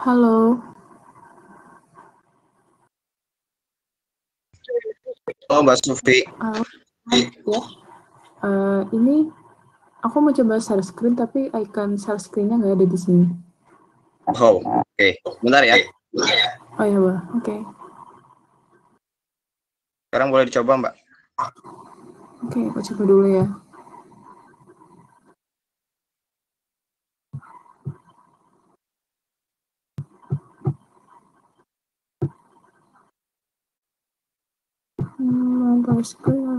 Halo. Oh, Mbak Sufi. Halo. Ya. Ini aku mau coba share screen tapi icon share screen-nya nggak ada di sini. Oh, oke. Bentar ya. Oh ya, Mbak. Oke. Sekarang boleh dicoba, Mbak. Oke, aku coba dulu ya. Share screen.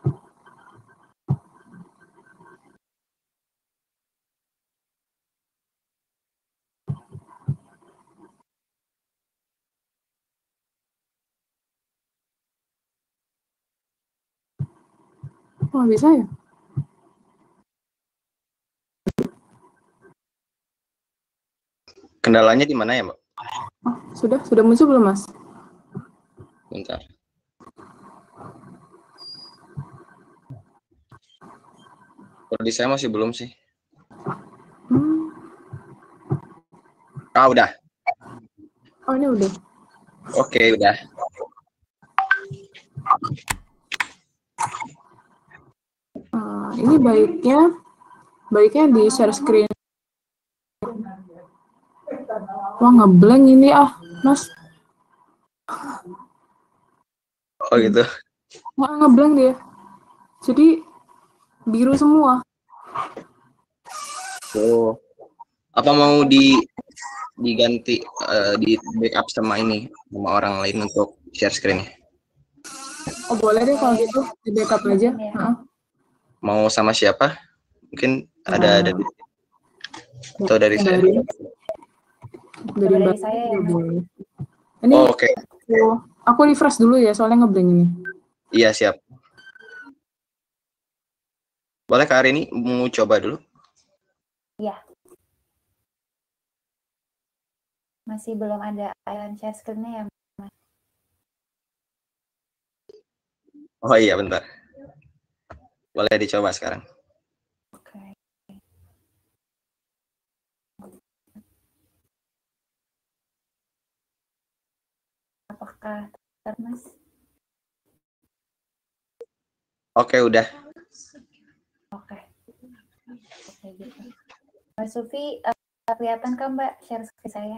Oh, bisa ya? Kendalanya di mana ya, Mbak? Oh, sudah muncul belum, Mas? Bentar. Kalau di saya masih belum sih. Ah, udah. Oh, ini udah. Oke, udah. Ini baiknya di share screen. Wah, ngeblank ini Mas. Oh, gitu. Wah, ngeblank dia. Jadi biru semua. Oh. Apa mau diganti di backup sama ini sama orang lain untuk share screen-nya? Oh, boleh deh kalau gitu di backup aja. Mau sama siapa? Mungkin ada atau dari saya? Dari saya ya, boleh. Ini Oh, oke. aku refresh dulu ya, soalnya ngeblank ini. Iya, siap. Boleh Kak Arini mau coba dulu? Iya. Masih belum ada icon share screen-nya ya, Mas? Oh iya, bentar. Boleh dicoba sekarang. Oke. Apakah Mas? Oke, udah. Oke. Oke, gitu. Mbak Sufi, kelihatan kan Mbak share screen saya?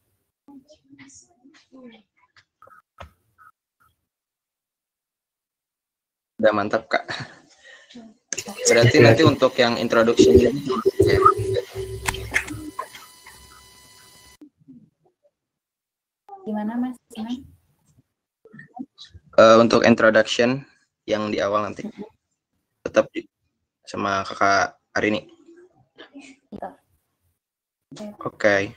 Udah mantap, Kak. Berarti nanti untuk yang introduction ya. Gimana Mas? Untuk introduction yang di awal nanti tetap sama Kakak Arini. Gitu. Oke.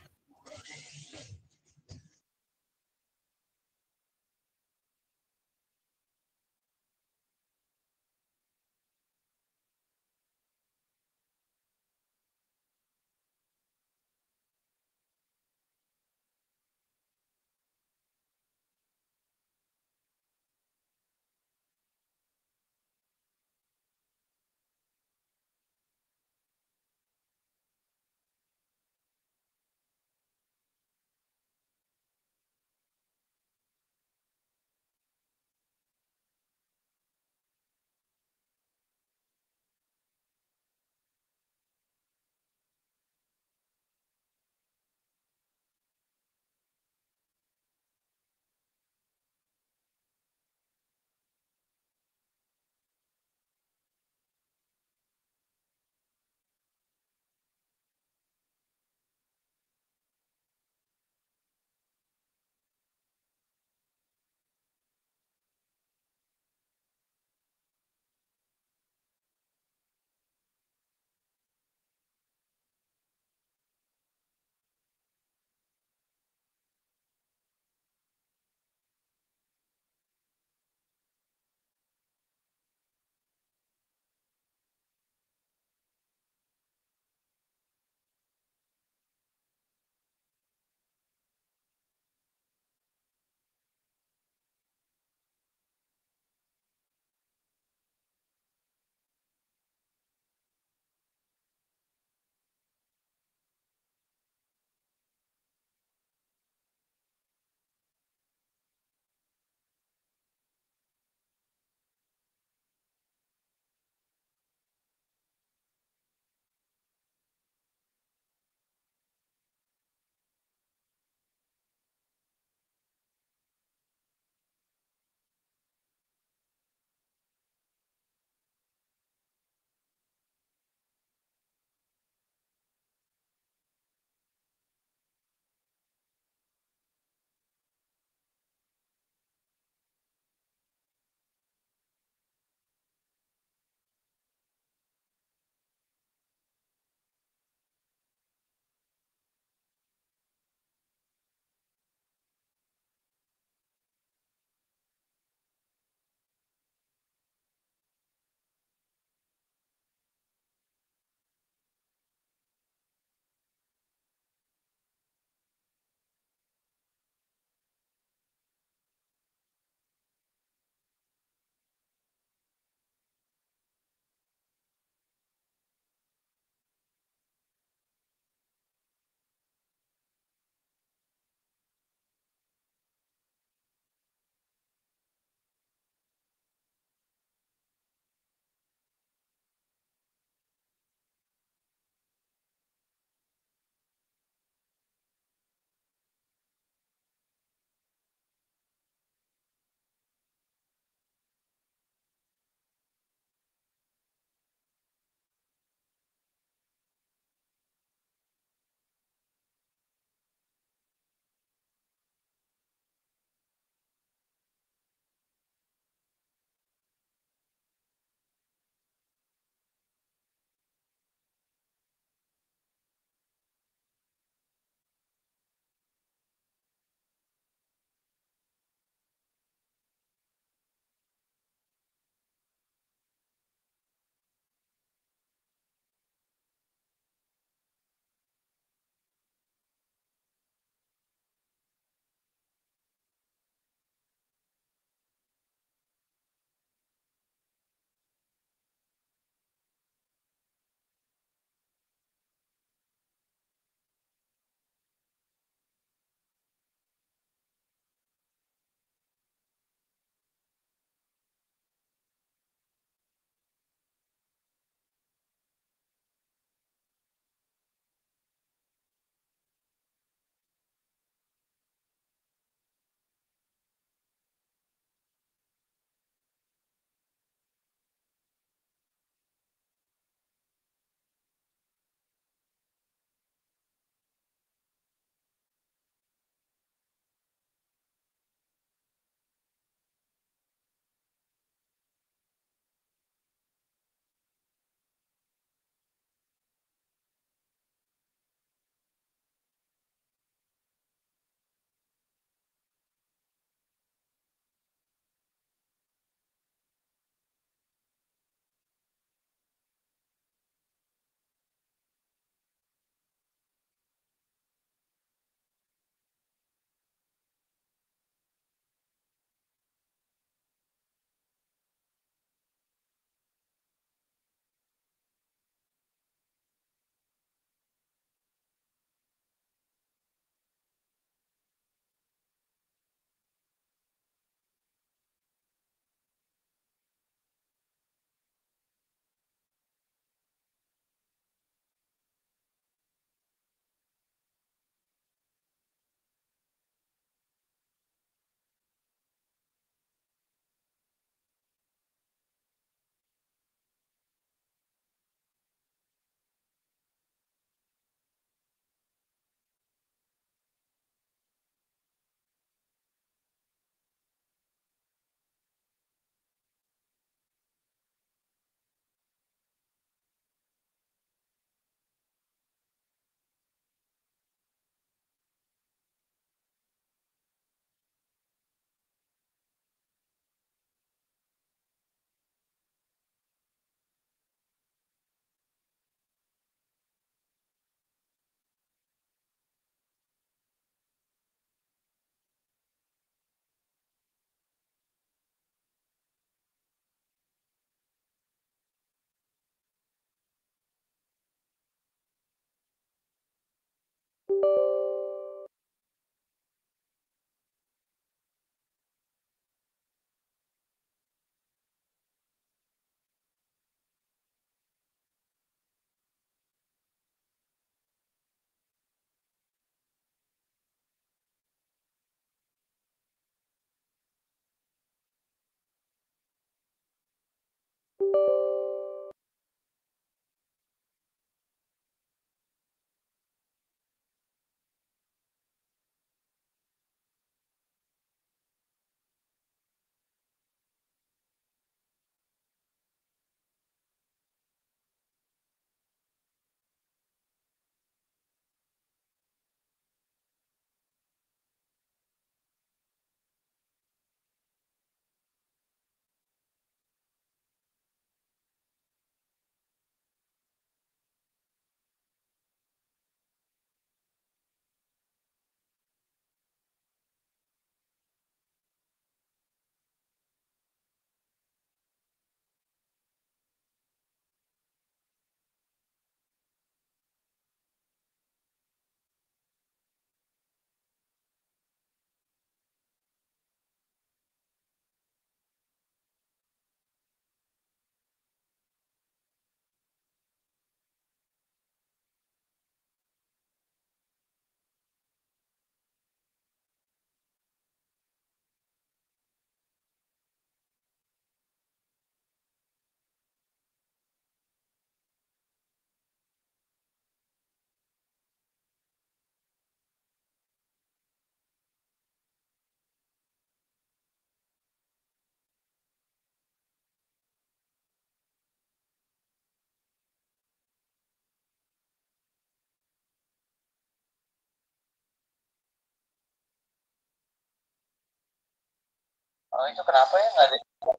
itu kenapa ya nggak ada?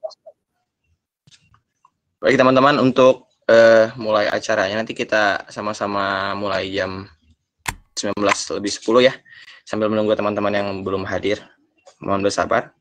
Baik teman-teman, untuk mulai acaranya nanti kita sama-sama mulai jam 19:10 ya. Sambil menunggu teman-teman yang belum hadir. Mohon bersabar.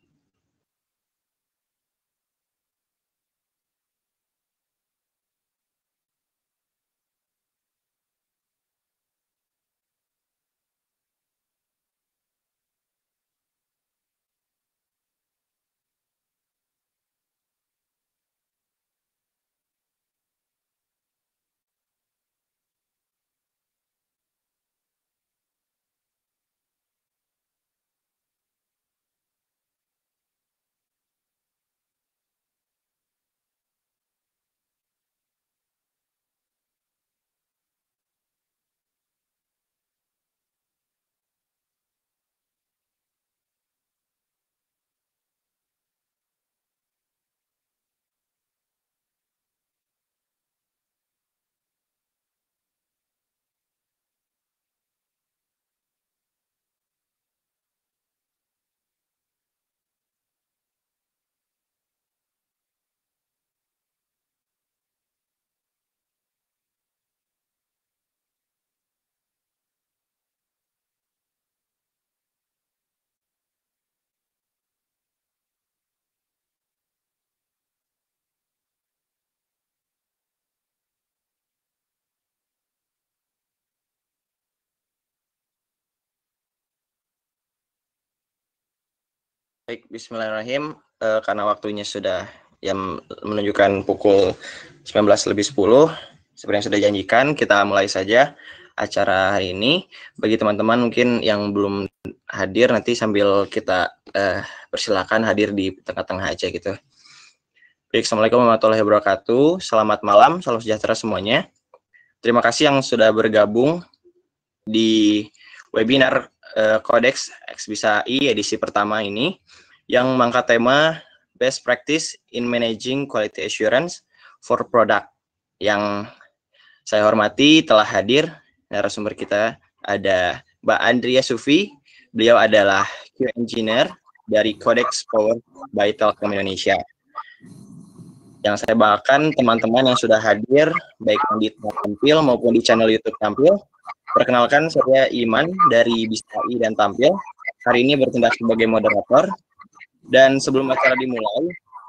Baik, bismillahirrahmanirrahim. Karena waktunya sudah yang menunjukkan pukul 19:10, seperti yang sudah janjikan, kita mulai saja acara hari ini. Bagi teman-teman mungkin yang belum hadir, nanti sambil kita persilakan hadir di tengah-tengah aja gitu. Baik, assalamualaikum warahmatullahi wabarakatuh. Selamat malam, salam sejahtera semuanya. Terima kasih yang sudah bergabung di webinar Codex XBSAI edisi pertama ini yang mengangkat tema Best Practice in Managing Quality Assurance for Product. Yang saya hormati telah hadir narasumber kita ada Mbak Andrea Sufi. Beliau adalah QA Engineer dari Codex Powered by Telkom Indonesia. Yang saya banggakan teman-teman yang sudah hadir baik di Tampil maupun di channel YouTube Tampil. Perkenalkan, saya Iman dari BISAI dan Tampil. Hari ini bertindak sebagai moderator. Dan sebelum acara dimulai,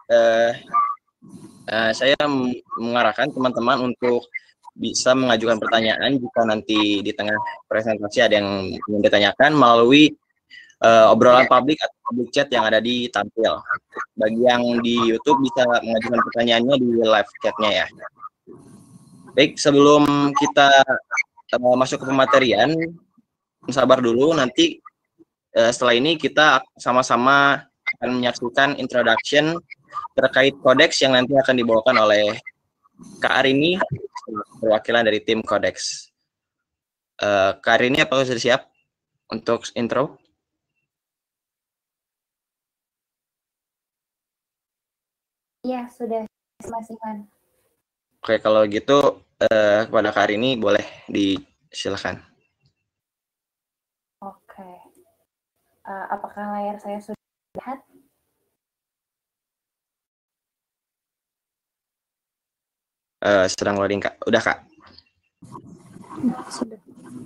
saya mengarahkan teman-teman untuk bisa mengajukan pertanyaan jika nanti di tengah presentasi ada yang ingin ditanyakan melalui obrolan publik atau public chat yang ada di Tampil. Bagi yang di YouTube bisa mengajukan pertanyaannya di live chat-nya ya. Baik, sebelum kita masuk ke pematerian, sabar dulu, nanti setelah ini kita sama-sama akan menyaksikan introduction terkait Codex yang nanti akan dibawakan oleh Kak Arini, perwakilan dari tim Codex. Kak Arini, apakah sudah siap untuk intro? Iya, sudah, Mas Iman. Oke, kalau gitu kepada Kak Arini boleh disilakan. Oke. Apakah layar saya sudah lihat? Sedang loading, Kak. Udah, Kak. Sudah.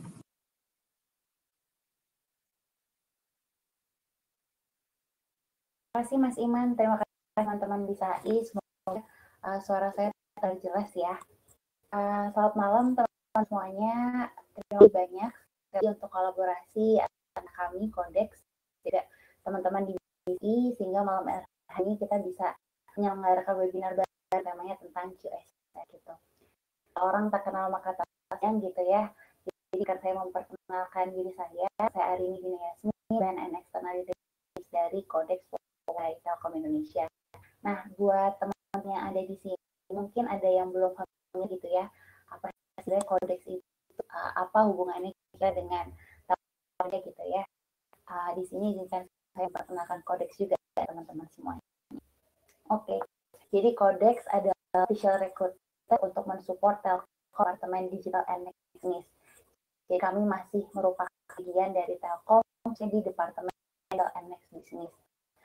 Terima kasih Mas Iman, terima kasih teman-teman BISAI. Semoga suara saya terjelas ya. Selamat malam teman-teman semuanya. Terima kasih banyak untuk kolaborasi antara kami Codex, tidak teman-teman di BISAI, sehingga malam hari ini kita bisa menyelenggarakan webinar baru namanya tentang QS gitu. Orang tak kenal maka tak sayang gitu ya. Jadi kan saya memperkenalkan diri saya Arini Yasmin dan external dari Codex dari Telkom Indonesia. Nah, buat teman-teman yang ada di sini, mungkin ada yang belum familiar gitu ya, apa sebenarnya Codex itu, apa hubungannya kita dengan Telkom gitu ya. Di sini izinkan saya perkenalkan Codex juga teman-teman semuanya. Oke, jadi Codex adalah official recruiter untuk mensupport Telkom Departemen Digital and Next Business. Jadi kami masih merupakan bagian dari Telkom di Departemen Digital and Next Business.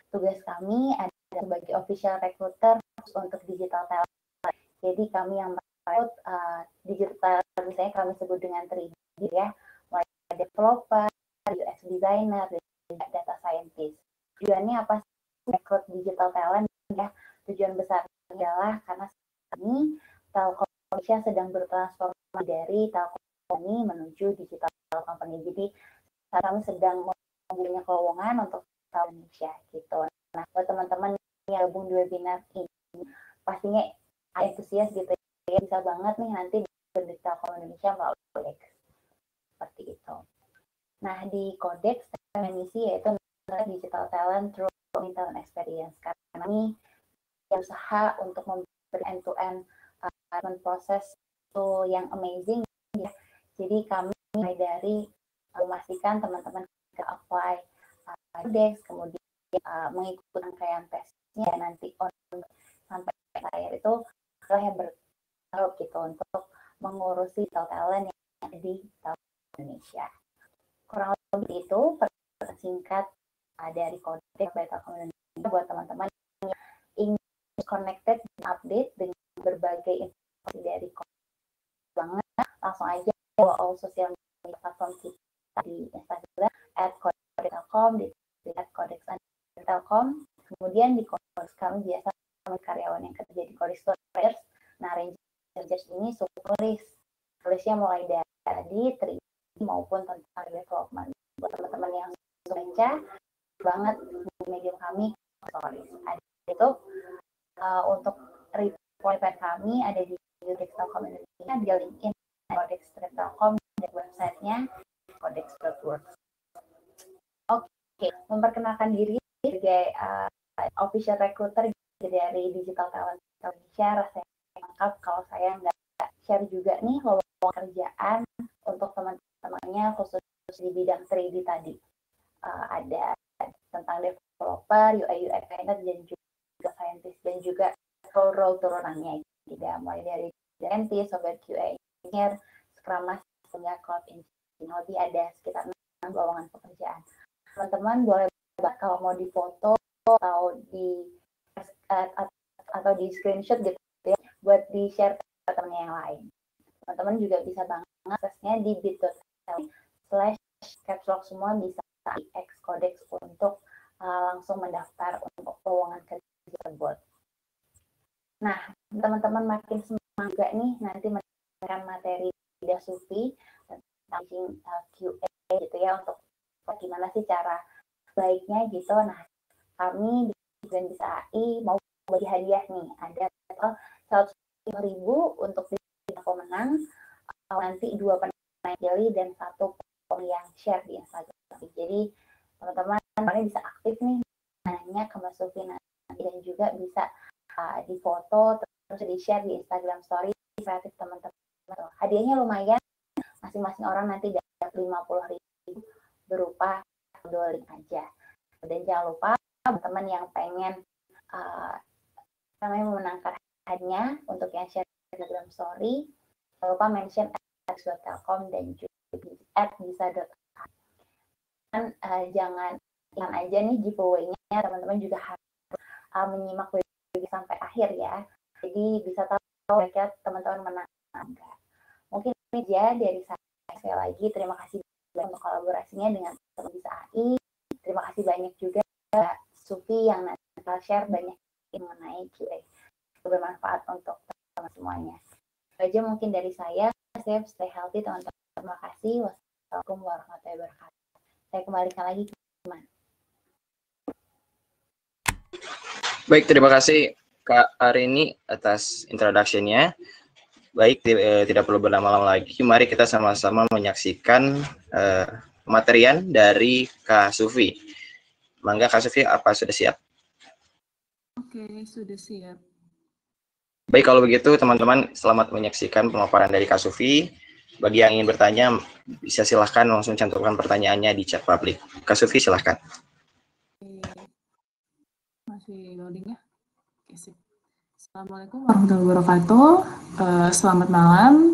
tugas kami adalah sebagai official recruiter untuk digital talent. Jadi kami yang merekrut digital, misalnya kami sebut dengan 3D ya, mulai developer, UX designer, dan data scientist. Tujuannya apa sih rekrut digital talent ya? Tujuan besarnya adalah karena saat ini Telkom Indonesia sedang bertransformasi dari Telkom company menuju digital company. Jadi kami sedang mempunyai lowongan untuk Telkom Indonesia gitu. Nah, buat teman-teman yang gabung di webinar ini, pastinya antusias gitu ya, bisa banget nih nanti di Telkom Indonesia melalui Codex. Seperti itu. Nah, di Codex misi yaitu digital talent through talent experience. Karena ini usaha untuk memberi end-to-end proses itu yang amazing ya. Jadi kami mulai dari memastikan teman-teman bisa apply Codex, kemudian mengikuti rangkaian tesnya nanti sampai akhir itu adalah yang bertahap gitu untuk mengurusi talent yang ada di Telkom Indonesia. Kurang lebih itu singkat dari Codex by Telkom Indonesia buat teman-teman yang ingin connected dan update dengan berbagai informasi dari Codex banget, langsung aja follow all sosial media platform kita di Instagram @codextelkom, di @codextelkom. Kemudian di Codex kami biasa karyawan yang kerja di Codex Rangers. Nah, Rangers ini tulisnya mulai dari 3D maupun tentang development. Buat teman-teman yang baca banget medium kami Codex. Ada itu untuk report kami ada di Codex Telkom Indonesia, di LinkedIn Codex Telkom, dan websitenya codex.works. Oke, memperkenalkan diri sebagai official recruiter dari Digital Talent Indonesia. Rasanya lengkap kalau saya nggak share juga nih lowongan kerjaan untuk teman-temannya khusus di bidang 3D tadi. Ada tentang developer, UI UX designer, dan juga scientist, dan juga role turunannya. Tidak mulai dari scientist, software QA engineer, Scrum Master, hingga cloud engineer. Lebih ada sekitar 6 lowongan pekerjaan. Teman-teman boleh kalau mau difoto atau di screenshot gitu ya, buat di share ke teman yang lain. Teman-teman juga bisa banget aksesnya di bit.ly/capslock semua bisa X Codex untuk langsung mendaftar untuk lowongan kerja tersebut. Nah, teman-teman makin semangat juga nih nanti mendapatkan materi dari Sufi tentang QA gitu ya, untuk gimana sih cara baiknya gitu. Nah, kami di Brand Bisa AI mau bagi hadiah nih, ada 100.000 untuk pemenang, nanti 2 pemenang pilih dan 1 yang share di Instagram. Jadi teman-teman bisa aktif nih nanya ke Mbak Sufi nanti, dan juga bisa difoto terus di share di Instagram story kreatif teman-teman. Hadiahnya lumayan, masing-masing orang nanti dapat 50.000 berupa doling aja. Dan jangan lupa teman-teman yang pengen memenangkan hadiahnya untuk yang share Instagram story, jangan lupa mention @telkom dan juga @bisa.ai. Dan jangan aja nih giveaway-nya, teman-teman juga harus menyimak webinar sampai akhir ya. Jadi bisa tahu mereka teman-teman menang enggak. Mungkin ini aja dari saya lagi. Terima kasih untuk kolaborasinya dengan teman Bisa AI. Terima kasih banyak juga Sufi yang nanti share banyak mengenai QA. Bermanfaat untuk teman-teman semuanya. Itu aja mungkin dari saya. Stay healthy teman-teman. Terima kasih. Wassalamualaikum warahmatullahi wabarakatuh. Saya kembalikan lagi ke teman. Baik, terima kasih Kak Arini atas introduction-nya. Baik, tidak perlu berlama-lama lagi. Mari kita sama-sama menyaksikan materian dari Kak Sufi. Mangga Kak Sufi, apa sudah siap? Oke, sudah siap. Baik, kalau begitu teman-teman selamat menyaksikan pemaparan dari Kak Sufi. Bagi yang ingin bertanya, bisa silahkan langsung cantumkan pertanyaannya di chat publik. Kak Sufi, silahkan. Masih loading ya? Oke, sip. Assalamualaikum warahmatullahi wabarakatuh. Selamat malam.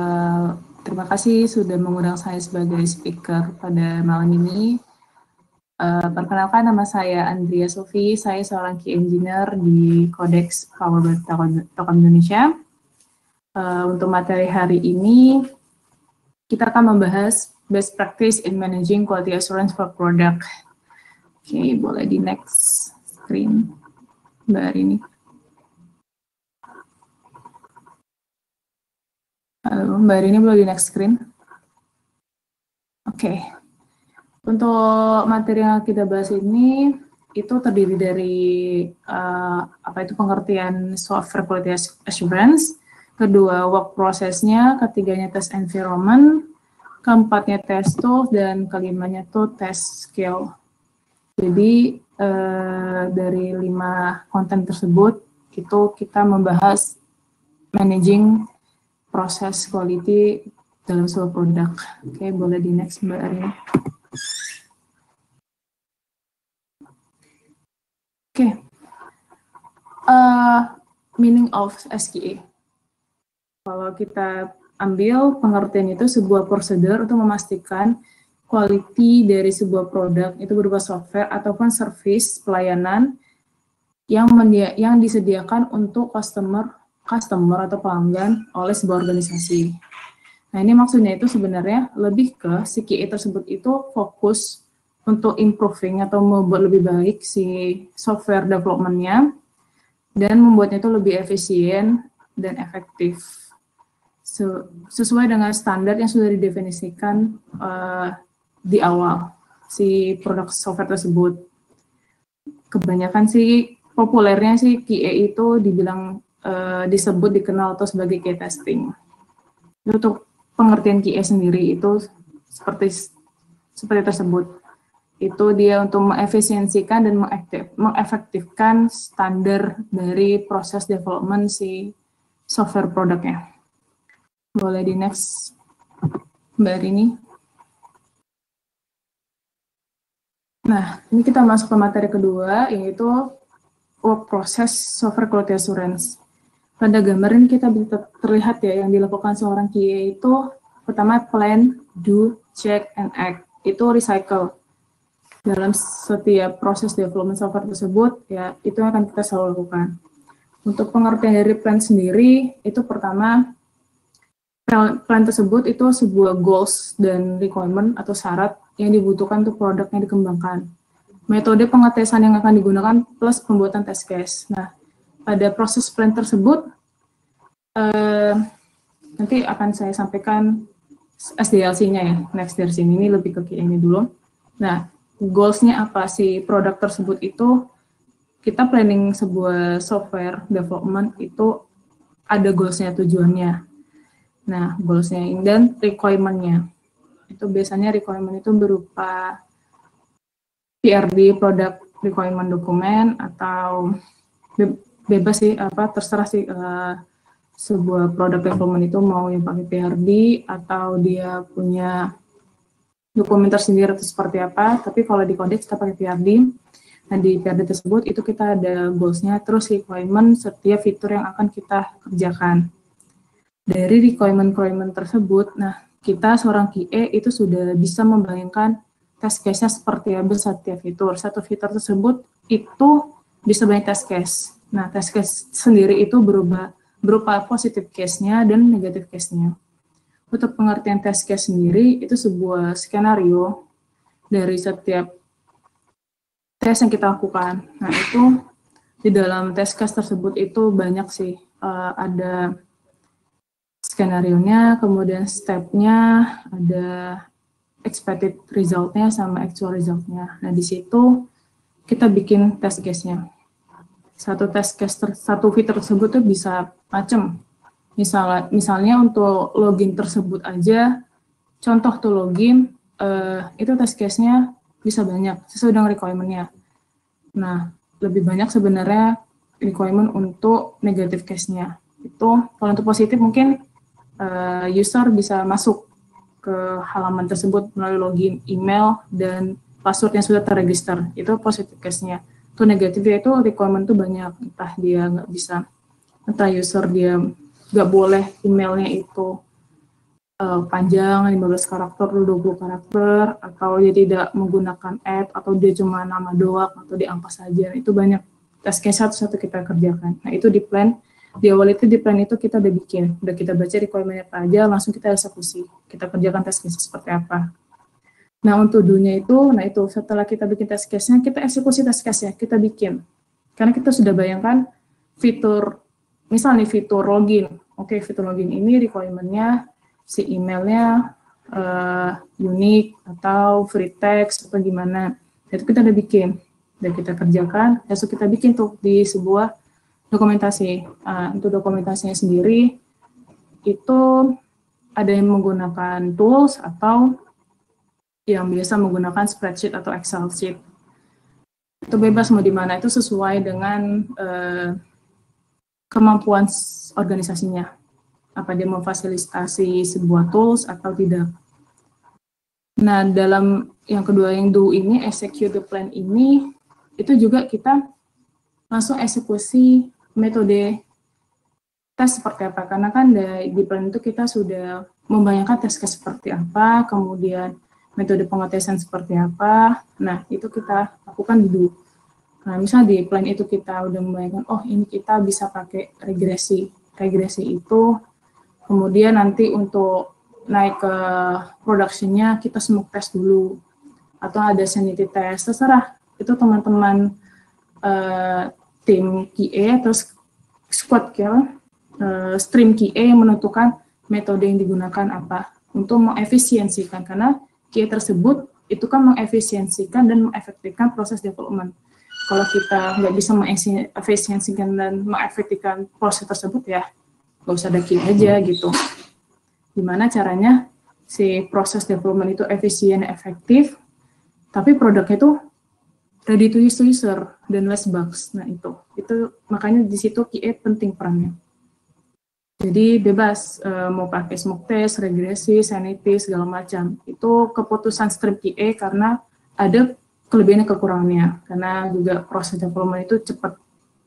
Terima kasih sudah mengundang saya sebagai speaker pada malam ini. Perkenalkan, nama saya Andrea Sofi, saya seorang key engineer di Codex Power by Telkom Indonesia. Untuk materi hari ini, kita akan membahas best practice in managing quality assurance for product. Oke, boleh di next screen, Mbak Arini. Halo, Mbak Arini, boleh di next screen? Oke. Untuk materi yang kita bahas ini, itu terdiri dari pengertian software quality assurance, kedua work process-nya, ketiganya test environment, keempatnya test tools, dan kelimanya tuh test skill. Jadi dari 5 konten tersebut, itu kita membahas managing proses quality dalam sebuah produk. Oke, boleh di next Mbak Arini. Oke, meaning of SQA. Kalau kita ambil pengertian itu sebuah prosedur untuk memastikan quality dari sebuah produk itu berupa software ataupun service pelayanan yang disediakan untuk customer atau pelanggan oleh sebuah organisasi. Nah, ini maksudnya itu sebenarnya lebih ke si QA tersebut itu fokus untuk improving atau membuat lebih baik si software development-nya dan membuatnya itu lebih efisien dan efektif sesuai dengan standar yang sudah didefinisikan di awal si produk software tersebut. Kebanyakan sih populernya sih QA itu dibilang dikenal atau sebagai QA testing. Untuk pengertian QA sendiri itu seperti tersebut. Itu dia untuk mengefisiensikan dan mengefektifkan standar dari proses development si software produknya. Boleh di next, Mbak Rini. Nah, ini kita masuk ke materi kedua, yaitu work process software quality assurance. Pada gambar ini kita bisa terlihat ya, yang dilakukan seorang QA itu, pertama plan, do, check, and act. Itu recycle. Dalam setiap proses development software tersebut, ya itu yang akan kita selalu lakukan. Untuk pengertian dari plan sendiri, itu pertama, plan tersebut itu sebuah goals dan requirement atau syarat yang dibutuhkan untuk produk yang dikembangkan. Metode pengetesan yang akan digunakan plus pembuatan test case. Nah, pada proses plan tersebut, nanti akan saya sampaikan SDLC-nya ya, next dari sini, ini lebih ke QA-nya dulu. Nah, goals-nya apa sih produk tersebut itu, kita planning sebuah software development itu ada goals-nya, tujuannya. Nah, goals-nya dan requirement-nya. Itu biasanya requirement itu berupa PRD, product requirement document, atau bebas sih, terserah sih sebuah produk development itu mau yang pakai PRD atau dia punya dokumen tersendiri atau seperti apa, tapi kalau di Codex kita pakai PRD. Nah, di PRD tersebut itu kita ada goals-nya, terus requirement setiap fitur yang akan kita kerjakan. Dari requirement tersebut, nah kita seorang QA itu sudah bisa membayangkan test case-nya seperti apa setiap fitur. Satu fitur tersebut itu bisa banyak test case. Nah, test case sendiri itu berupa positive case-nya dan negative case-nya. Untuk pengertian test case sendiri, itu sebuah skenario dari setiap tes yang kita lakukan. Nah, itu di dalam test case tersebut itu banyak sih, ada skenario-nya, kemudian step-nya, ada expected result-nya sama actual result-nya. Nah, di situ kita bikin test case-nya. Satu fitur tersebut tuh bisa macam. Misalnya untuk login tersebut aja, contoh tuh login, itu test case-nya bisa banyak, sesuai dengan requirement-nya. Nah, lebih banyak sebenarnya requirement untuk negative case-nya. Itu, kalau untuk positif mungkin user bisa masuk ke halaman tersebut melalui login email dan password yang sudah terregister. Itu positive case-nya. Itu negatifnya itu requirement tuh banyak, entah dia nggak bisa, entah user dia nggak boleh emailnya itu panjang 15 karakter, 20 karakter, atau dia tidak menggunakan add, atau dia cuma nama doang, atau di angka saja. Itu banyak test case satu-satu kita kerjakan. Nah, itu di plan. Di awal itu, di plan itu kita udah bikin. Udah kita baca requirement apa aja, langsung kita eksekusi. Kita kerjakan test case seperti apa. Nah, untuk dunia itu, nah itu setelah kita bikin test case-nya, kita eksekusi test case-nya, kita bikin. Karena kita sudah bayangkan fitur, misalnya fitur login. Oke, fitur login ini requirement-nya, si emailnya unik atau free text atau gimana. Itu kita udah bikin, udah kita kerjakan, besok kita bikin tuh di sebuah dokumentasi. Untuk dokumentasinya sendiri, itu ada yang menggunakan tools atau yang biasa menggunakan spreadsheet atau Excel sheet. Itu bebas mau di mana, itu sesuai dengan kemampuan organisasinya. Apa dia mau fasilitasi sebuah tools atau tidak. Nah, dalam yang kedua yang do ini, execute the plan ini, itu juga kita langsung eksekusi metode tes seperti apa. Karena kan di plan itu kita sudah membayangkan tes case seperti apa, kemudian metode pengetesan seperti apa. Nah, itu kita lakukan di do. Nah, misalnya di plan itu kita udah membayangkan, oh ini kita bisa pakai regresi. Regresi itu, kemudian nanti untuk naik ke production-nya, kita smoke test dulu. Atau ada sanity test, terserah. Itu teman-teman tim QA, terus squad QA, stream QA yang menentukan metode yang digunakan apa. Untuk mengefisiensikan, karena QA tersebut itu kan mengefisiensikan dan mengefektifkan proses development. Kalau kita nggak bisa mengefisiensikan dan mengefektifkan proses tersebut, ya nggak usah ada QA aja gitu. Gimana caranya si proses development itu efisien, efektif, tapi produknya itu ready to use user dan less bugs. Nah itu makanya di situ QA penting perannya. Jadi bebas mau pakai smoke test, regresi, sanity, segala macam. Itu keputusan stream QA karena ada kelebihan dan kekurangannya. Karena juga proses development itu cepat.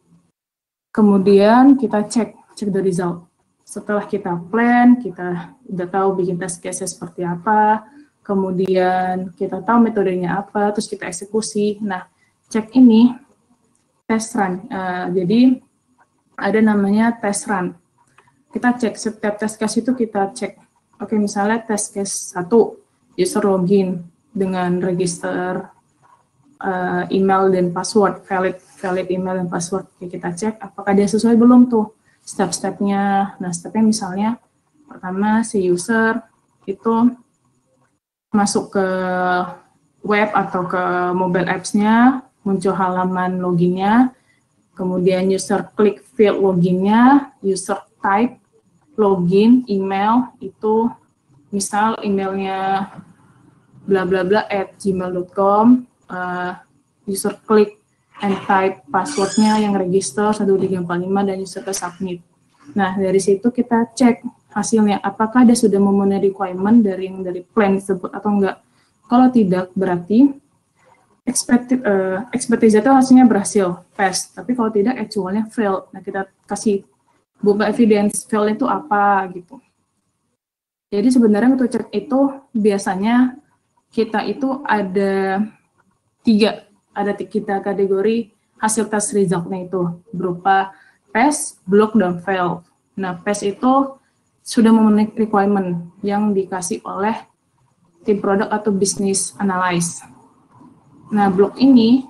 Kemudian kita cek the result. Setelah kita plan, kita udah tahu bikin test case seperti apa, kemudian kita tahu metodenya apa, terus kita eksekusi. Nah, cek ini test run. Jadi ada namanya test run. Kita cek setiap test case itu kita cek. Oke, misalnya test case 1, user login dengan register email dan password, valid email dan password. Oke, kita cek apakah dia sesuai belum tuh step-stepnya. Nah, stepnya misalnya pertama si user itu masuk ke web atau ke mobile apps-nya, muncul halaman loginnya, kemudian user klik field loginnya, user type login email itu misal emailnya bla bla bla @gmail.com, user klik and type passwordnya yang register 1345 dan user ke submit. Nah, dari situ kita cek hasilnya apakah dia sudah memenuhi requirement dari plan tersebut atau enggak. Kalau tidak, berarti expertise itu hasilnya berhasil, pass. Tapi kalau tidak, actualnya fail. Nah, kita kasih bukti evidence fail itu apa gitu. Jadi sebenarnya untuk cek itu biasanya kita itu ada kita kategori hasil tes resultnya itu berupa pass, block, dan fail. Nah, pass itu sudah memenuhi requirement yang dikasih oleh tim produk atau business analyst. Nah, block ini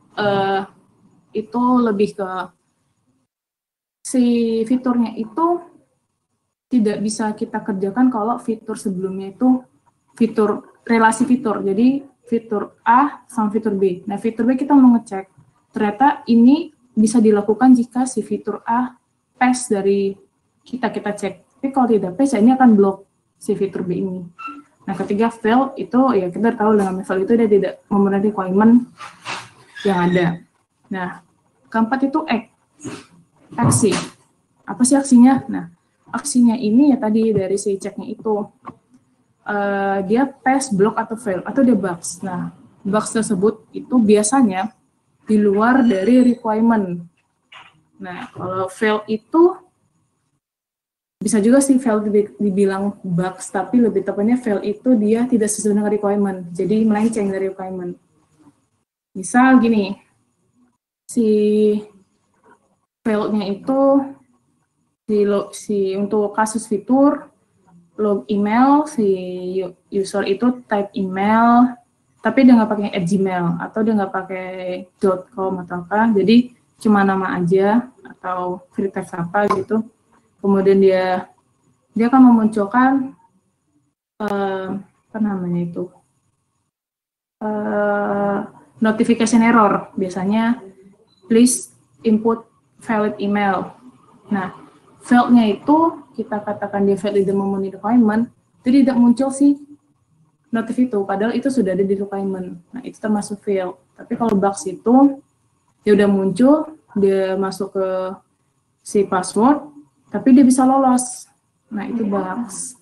itu lebih ke si fiturnya itu tidak bisa kita kerjakan kalau fitur sebelumnya itu relasi fitur. Jadi fitur A sama fitur B. Nah, fitur B kita mau ngecek. Ternyata ini bisa dilakukan jika si fitur A pass dari kita cek. Tapi kalau tidak pass, ini akan blok si fitur B ini. Nah, ketiga fail itu ya kita tahu dengan fail itu dia tidak memenuhi requirement yang ada. Nah, keempat itu aksi. Apa sih aksinya? Nah, aksinya ini ya tadi dari si ceknya itu. Dia pass, block, atau fail, atau dia bugs. Nah, bugs tersebut itu biasanya di luar dari requirement. Nah, kalau fail itu Bisa juga sih fail dibilang bugs, tapi lebih tepatnya fail itu dia tidak sesuai dengan requirement, jadi melenceng dari requirement. Misal gini, si fail-nya itu untuk kasus fitur log email, si user itu type email, tapi dia nggak pakai @gmail atau dia nggak pakai .com atau apa, jadi cuma nama aja atau free text apa gitu. Kemudian dia akan memunculkan apa namanya itu notification error, biasanya please input valid email. Nah, failed-nya itu kita katakan dia failed tidak memenuhi requirement, jadi tidak muncul sih notif itu, padahal itu sudah ada di requirement. Nah, itu termasuk fail. Tapi kalau bugs itu dia udah muncul, dia masuk ke si password, tapi dia bisa lolos. Nah, itu bugs.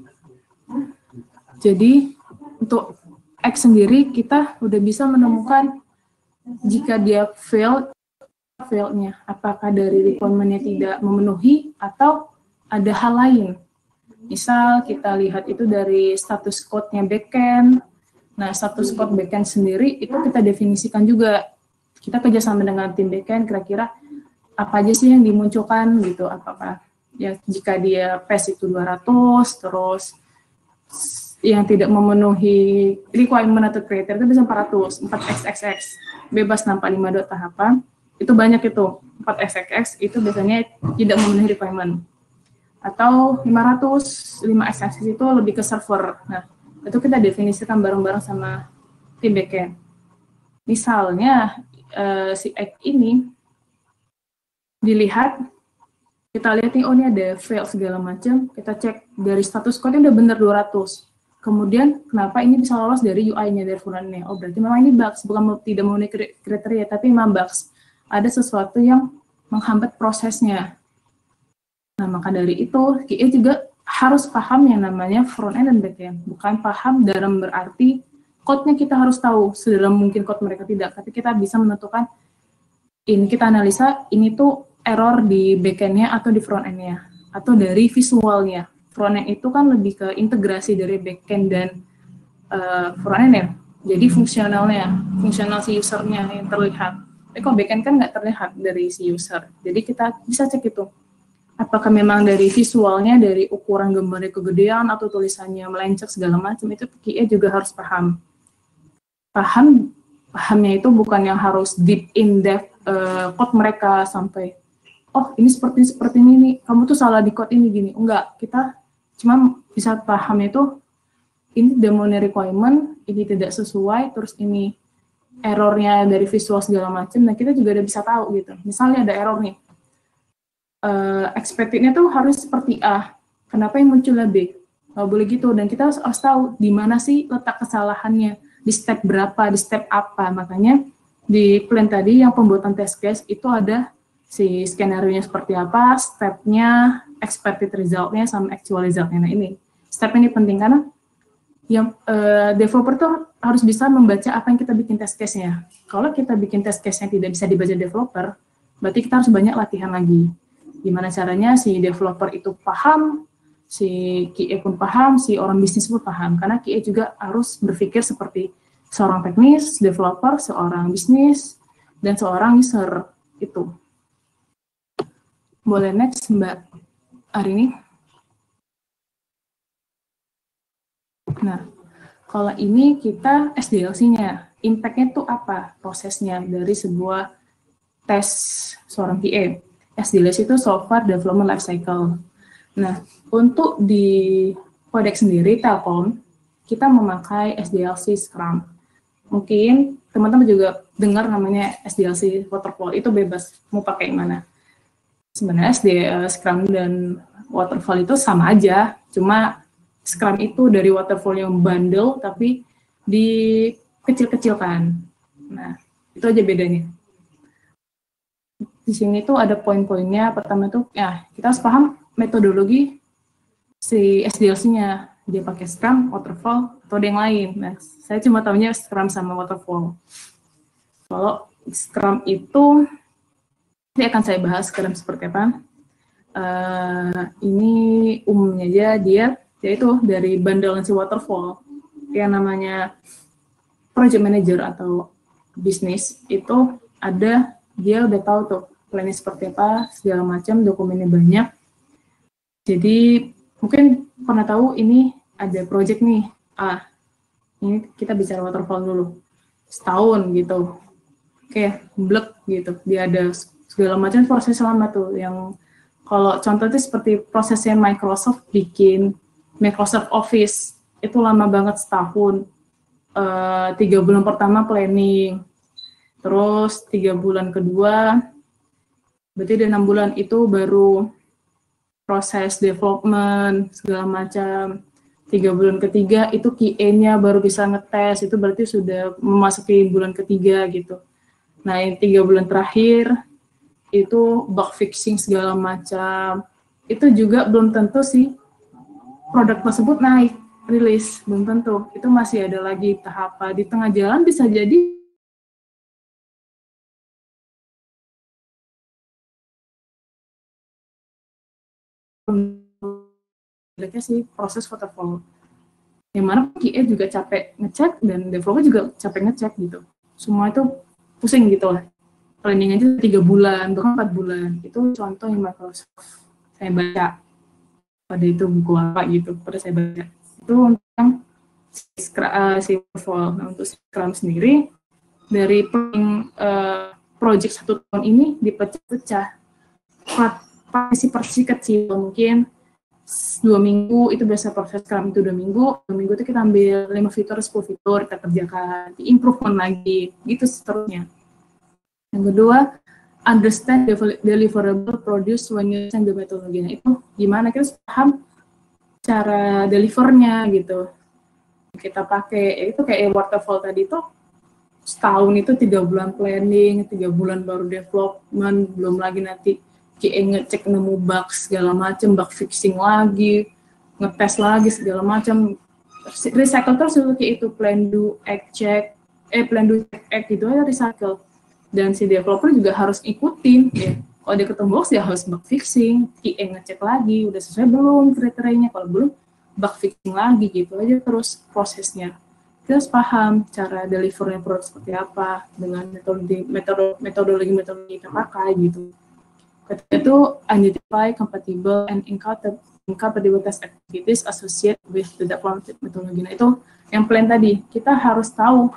Jadi, untuk X sendiri, kita udah bisa menemukan jika dia failed-nya, apakah dari requirement-nya tidak memenuhi, atau ada hal lain. Misal, kita lihat itu dari status code-nya backend. Nah, status code backend sendiri, itu kita definisikan juga. Kita kerjasama dengan tim backend, kira-kira apa aja sih yang dimunculkan gitu, apakah ya jika dia PES itu 200, terus yang tidak memenuhi requirement atau kriteria itu bisa 400, 4xxx, bebas tanpa 5 dot tahapan, itu banyak itu, 4xxx itu biasanya tidak memenuhi requirement. Atau 500, 5xxx itu lebih ke server. Nah, itu kita definisikan bareng-bareng sama tim backend. Misalnya, si X ini dilihat, kita lihat nih, oh ini ada fail segala macam, kita cek dari status code udah bener 200. Kemudian kenapa ini bisa lolos dari UI-nya, dari front-nya? Oh berarti memang ini bugs, bukan tidak memenuhi kriteria, tapi memang bugs. Ada sesuatu yang menghambat prosesnya. Nah maka dari itu, QA juga harus paham yang namanya front-end dan back-end. Bukan paham dalam berarti code-nya kita harus tahu, sedalam mungkin code mereka tidak, tapi kita bisa menentukan, ini kita analisa, ini tuh error di back-end-nya atau di front-end-nya, atau dari visualnya. Front-end itu kan lebih ke integrasi dari back-end dan front-end ya. Jadi fungsional si user-nya yang terlihat. Tapi kalau back-end kan nggak terlihat dari si user. Jadi kita bisa cek itu. Apakah memang dari visualnya, dari ukuran gambarnya kegedean, atau tulisannya melenceng segala macam, itu QA juga harus paham. Pahamnya itu bukan yang harus deep in depth code mereka sampai oh ini seperti ini nih, kamu tuh salah di code ini gini. Enggak, kita cuma bisa paham itu ini memenuhi requirement, ini tidak sesuai, terus ini errornya dari visual segala macam. Nah kita juga udah bisa tahu gitu. Misalnya ada error nih, expected-nya tuh harus seperti A. Kenapa yang munculnya B? Nggak boleh gitu. Dan kita harus tahu di mana sih letak kesalahannya, di step berapa, di step apa. Makanya di plan tadi yang pembuatan test case itu ada si skenario-nya seperti apa, step-nya, expected result-nya, sama actual result-nya. Nah ini, step ini penting karena yang developer tuh harus bisa membaca apa yang kita bikin test case-nya. Kalau kita bikin test case-nya tidak bisa dibaca developer, berarti kita harus banyak latihan lagi. Gimana caranya si developer itu paham, si QA pun paham, si orang bisnis pun paham. Karena QA juga harus berpikir seperti seorang teknis, developer, seorang bisnis, dan seorang user itu. Boleh next Mbak Arini? Nah, kalau ini kita SDLC-nya, impact-nya itu apa prosesnya dari sebuah tes seorang QA. SDLC itu Software Development Lifecycle. Nah, untuk di Codex sendiri, Telkom, kita memakai SDLC Scrum. Mungkin teman-teman juga dengar namanya SDLC Waterfall, itu bebas mau pakai mana. Sebenarnya Scrum dan Waterfall itu sama aja, cuma Scrum itu dari Waterfall yang bundle, tapi dikecil-kecilkan. Nah, itu aja bedanya. Di sini tuh ada poin-poinnya. Pertama tuh, ya kita harus paham metodologi si SDLC-nya. Dia pakai Scrum, Waterfall, atau ada yang lain. Nah, saya cuma tahunya Scrum sama Waterfall. Kalau Scrum itu, ini akan saya bahas Scrum seperti apa. Ini umumnya aja dia yaitu dari bundle si waterfall yang namanya project manager atau bisnis itu ada, dia udah tahu tuh planning seperti apa segala macam, dokumennya banyak. Jadi mungkin pernah tahu ini ada project nih, ini kita bicara waterfall dulu setahun gitu, oke, blek gitu, dia ada segala macam proses lama tuh, yang kalau contoh itu seperti prosesnya Microsoft bikin Microsoft Office, itu lama banget setahun. 3 bulan pertama planning, terus 3 bulan kedua, berarti ada 6 bulan itu baru proses development, segala macam. 3 bulan ketiga itu QA-nya baru bisa ngetes, itu berarti sudah memasuki bulan ketiga gitu. Nah, yang 3 bulan terakhir, itu bug fixing segala macam. Itu juga belum tentu sih produk tersebut naik, rilis, belum tentu. Itu masih ada lagi tahap di tengah jalan, bisa jadi jeleknya sih proses waterfall. Yang mana QA juga capek ngecek dan developer juga capek ngecek gitu. Semua itu pusing gitu lah. Planning aja 3 bulan, bahkan 4 bulan. Itu contoh yang Microsoft saya baca. Pada itu buku apa gitu, pada saya baca. Itu tentang si waterfall. Nah, untuk Scrum sendiri, dari project 1 tahun ini dipecah-pecah. Partisi kecil, mungkin 2 minggu itu biasa proses Scrum itu 2 minggu. 2 minggu itu kita ambil 5 fitur, 10 fitur, kita kerjakan, improvement lagi, gitu seterusnya. Yang kedua, understand deliverable produce when using the methodology. Nah, itu gimana kita paham cara delivernya gitu. Kita pakai, itu kayak waterfall tadi tuh, setahun itu 3 bulan planning, 3 bulan baru development, belum lagi nanti QA ngecek nemu bug segala macam, bug fixing lagi, ngetes lagi segala macam. Recycle terus kayak itu, plan do check act itu aja recycle. Dan si developer juga harus ikutin ya. Kalau dia ketemu box ya harus bug fixing, QA ngecek lagi udah sesuai belum kriterianya, kalau belum bug fixing lagi, gitu aja terus prosesnya. Kita harus paham cara delivernya produk seperti apa dengan metodologi kita pakai gitu. Ketiga itu identify compatible and incompatible test activities associated with the development methodology. Nah, itu yang plan tadi, kita harus tahu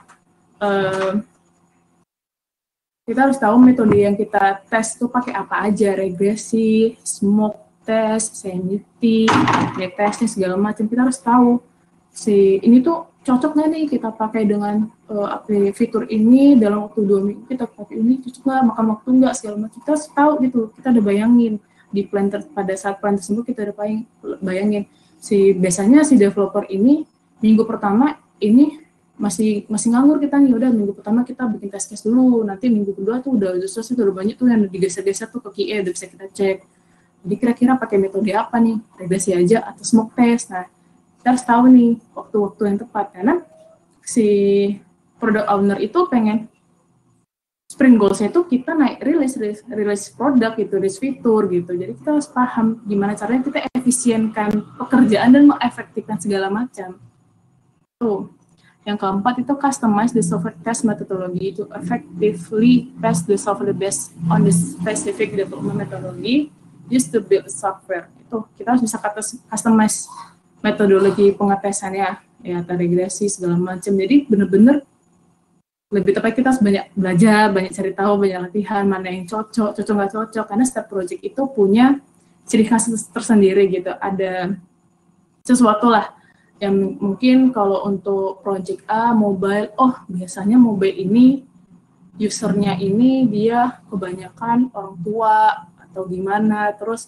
metode yang kita tes itu pakai apa aja, regresi, smoke test, sanity, retestnya segala macam. Kita harus tahu ini tuh cocok nggak nih kita pakai dengan fitur ini dalam waktu 2 minggu, kita pakai ini cocok nggak, makan waktu nggak, segala macam. Kita harus tahu gitu, kita udah bayangin di plan pada saat plan tersebut, kita udah bayangin biasanya si developer ini minggu pertama ini masih nganggur kita nih, udah minggu pertama kita bikin test case dulu, nanti minggu kedua tuh udah selesai, udah banyak tuh yang digeser-geser tuh ke QA, udah bisa kita cek. Jadi kira-kira pakai metode apa nih, regresi aja atau smoke test. Nah, kita harus tahu nih waktu-waktu yang tepat, karena si product owner itu pengen sprint goals-nya itu kita naik rilis produk gitu, rilis fitur gitu. Jadi kita harus paham gimana caranya kita efisienkan pekerjaan dan mengefektifkan segala macam. Tuh. Yang keempat itu customize the software test methodology to effectively test the software based on the specific development methodology used to build software. Itu kita harus bisa customize metodologi pengetesannya, ya, regresi segala macam. Jadi benar-benar lebih tepat kita harus banyak belajar, banyak cari tahu, banyak latihan, mana yang cocok nggak cocok, karena setiap project itu punya ciri khas tersendiri gitu. Ada sesuatu lah yang mungkin kalau untuk project A, mobile, biasanya mobile ini, usernya ini dia kebanyakan orang tua atau gimana, terus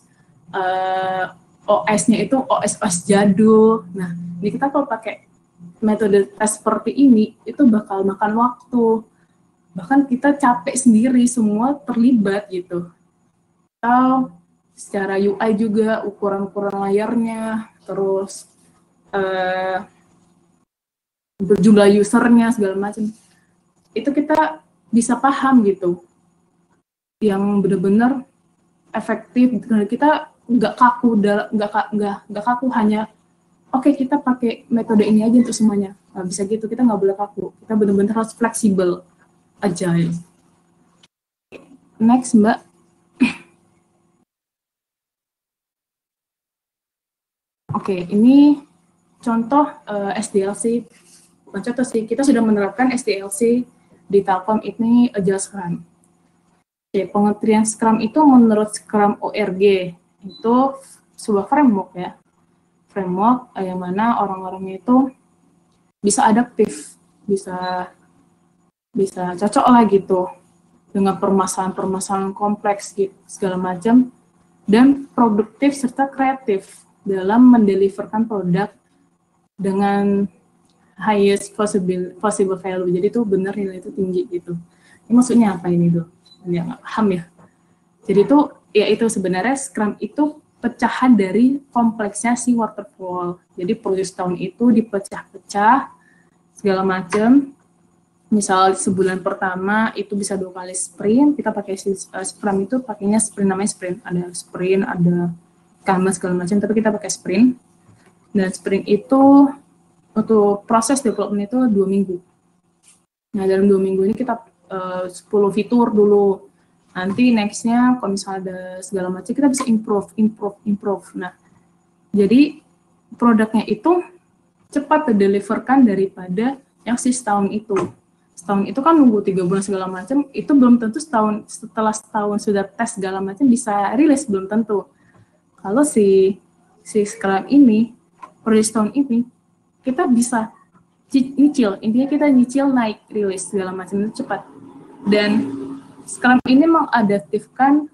OS-nya itu OS jadul. Nah, ini kita kalau pakai metode tes seperti ini, itu bakal makan waktu. Bahkan kita capek sendiri, semua terlibat gitu. Atau secara UI juga, ukuran-ukuran layarnya, terus jumlah usernya segala macam, itu kita bisa paham gitu, yang benar-benar efektif. Kita nggak kaku, nggak kaku hanya oke, kita pakai metode ini aja untuk semuanya. Nggak bisa gitu, kita nggak boleh kaku. Kita benar-benar harus fleksibel, agile. Next, Mbak. Oke, ini contoh SDLC. Bukan contoh sih, kita sudah menerapkan SDLC di Telkom ini Agile Scrum. Oke, pengertian Scrum itu menurut Scrum ORG, itu sebuah framework ya. Framework yang mana orang-orangnya itu bisa adaptif, bisa cocok lah gitu dengan permasalahan-permasalahan kompleks gitu, segala macam, dan produktif serta kreatif dalam mendeliverkan produk dengan highest possible value. Jadi itu benar nilai itu tinggi gitu. Ini maksudnya apa ini tuh? Ya nggak paham ya. Jadi itu ya itu sebenarnya Scrum itu pecahan dari kompleksnya si waterfall. Jadi proses tahun itu dipecah-pecah segala macam. Misal sebulan pertama itu bisa 2 kali sprint. Kita pakai Scrum itu pakainya sprint, namanya sprint. Ada sprint, ada Kanban segala macam. Tapi kita pakai sprint. Dan sprint itu untuk proses development itu 2 minggu. Nah dalam 2 minggu ini kita 10 fitur dulu. Nanti nextnya kalau misalnya ada segala macam kita bisa improve. Nah, jadi produknya itu cepat terdeliverkan daripada yang setahun itu. Setahun itu kan nunggu 3 bulan segala macam, itu belum tentu setelah setahun sudah tes segala macam bisa rilis, belum tentu. Kalau si Scrum ini, project setahun ini, kita bisa nyicil, intinya kita nyicil naik rilis segala macam itu cepat. Dan Scrum ini mengadaptifkan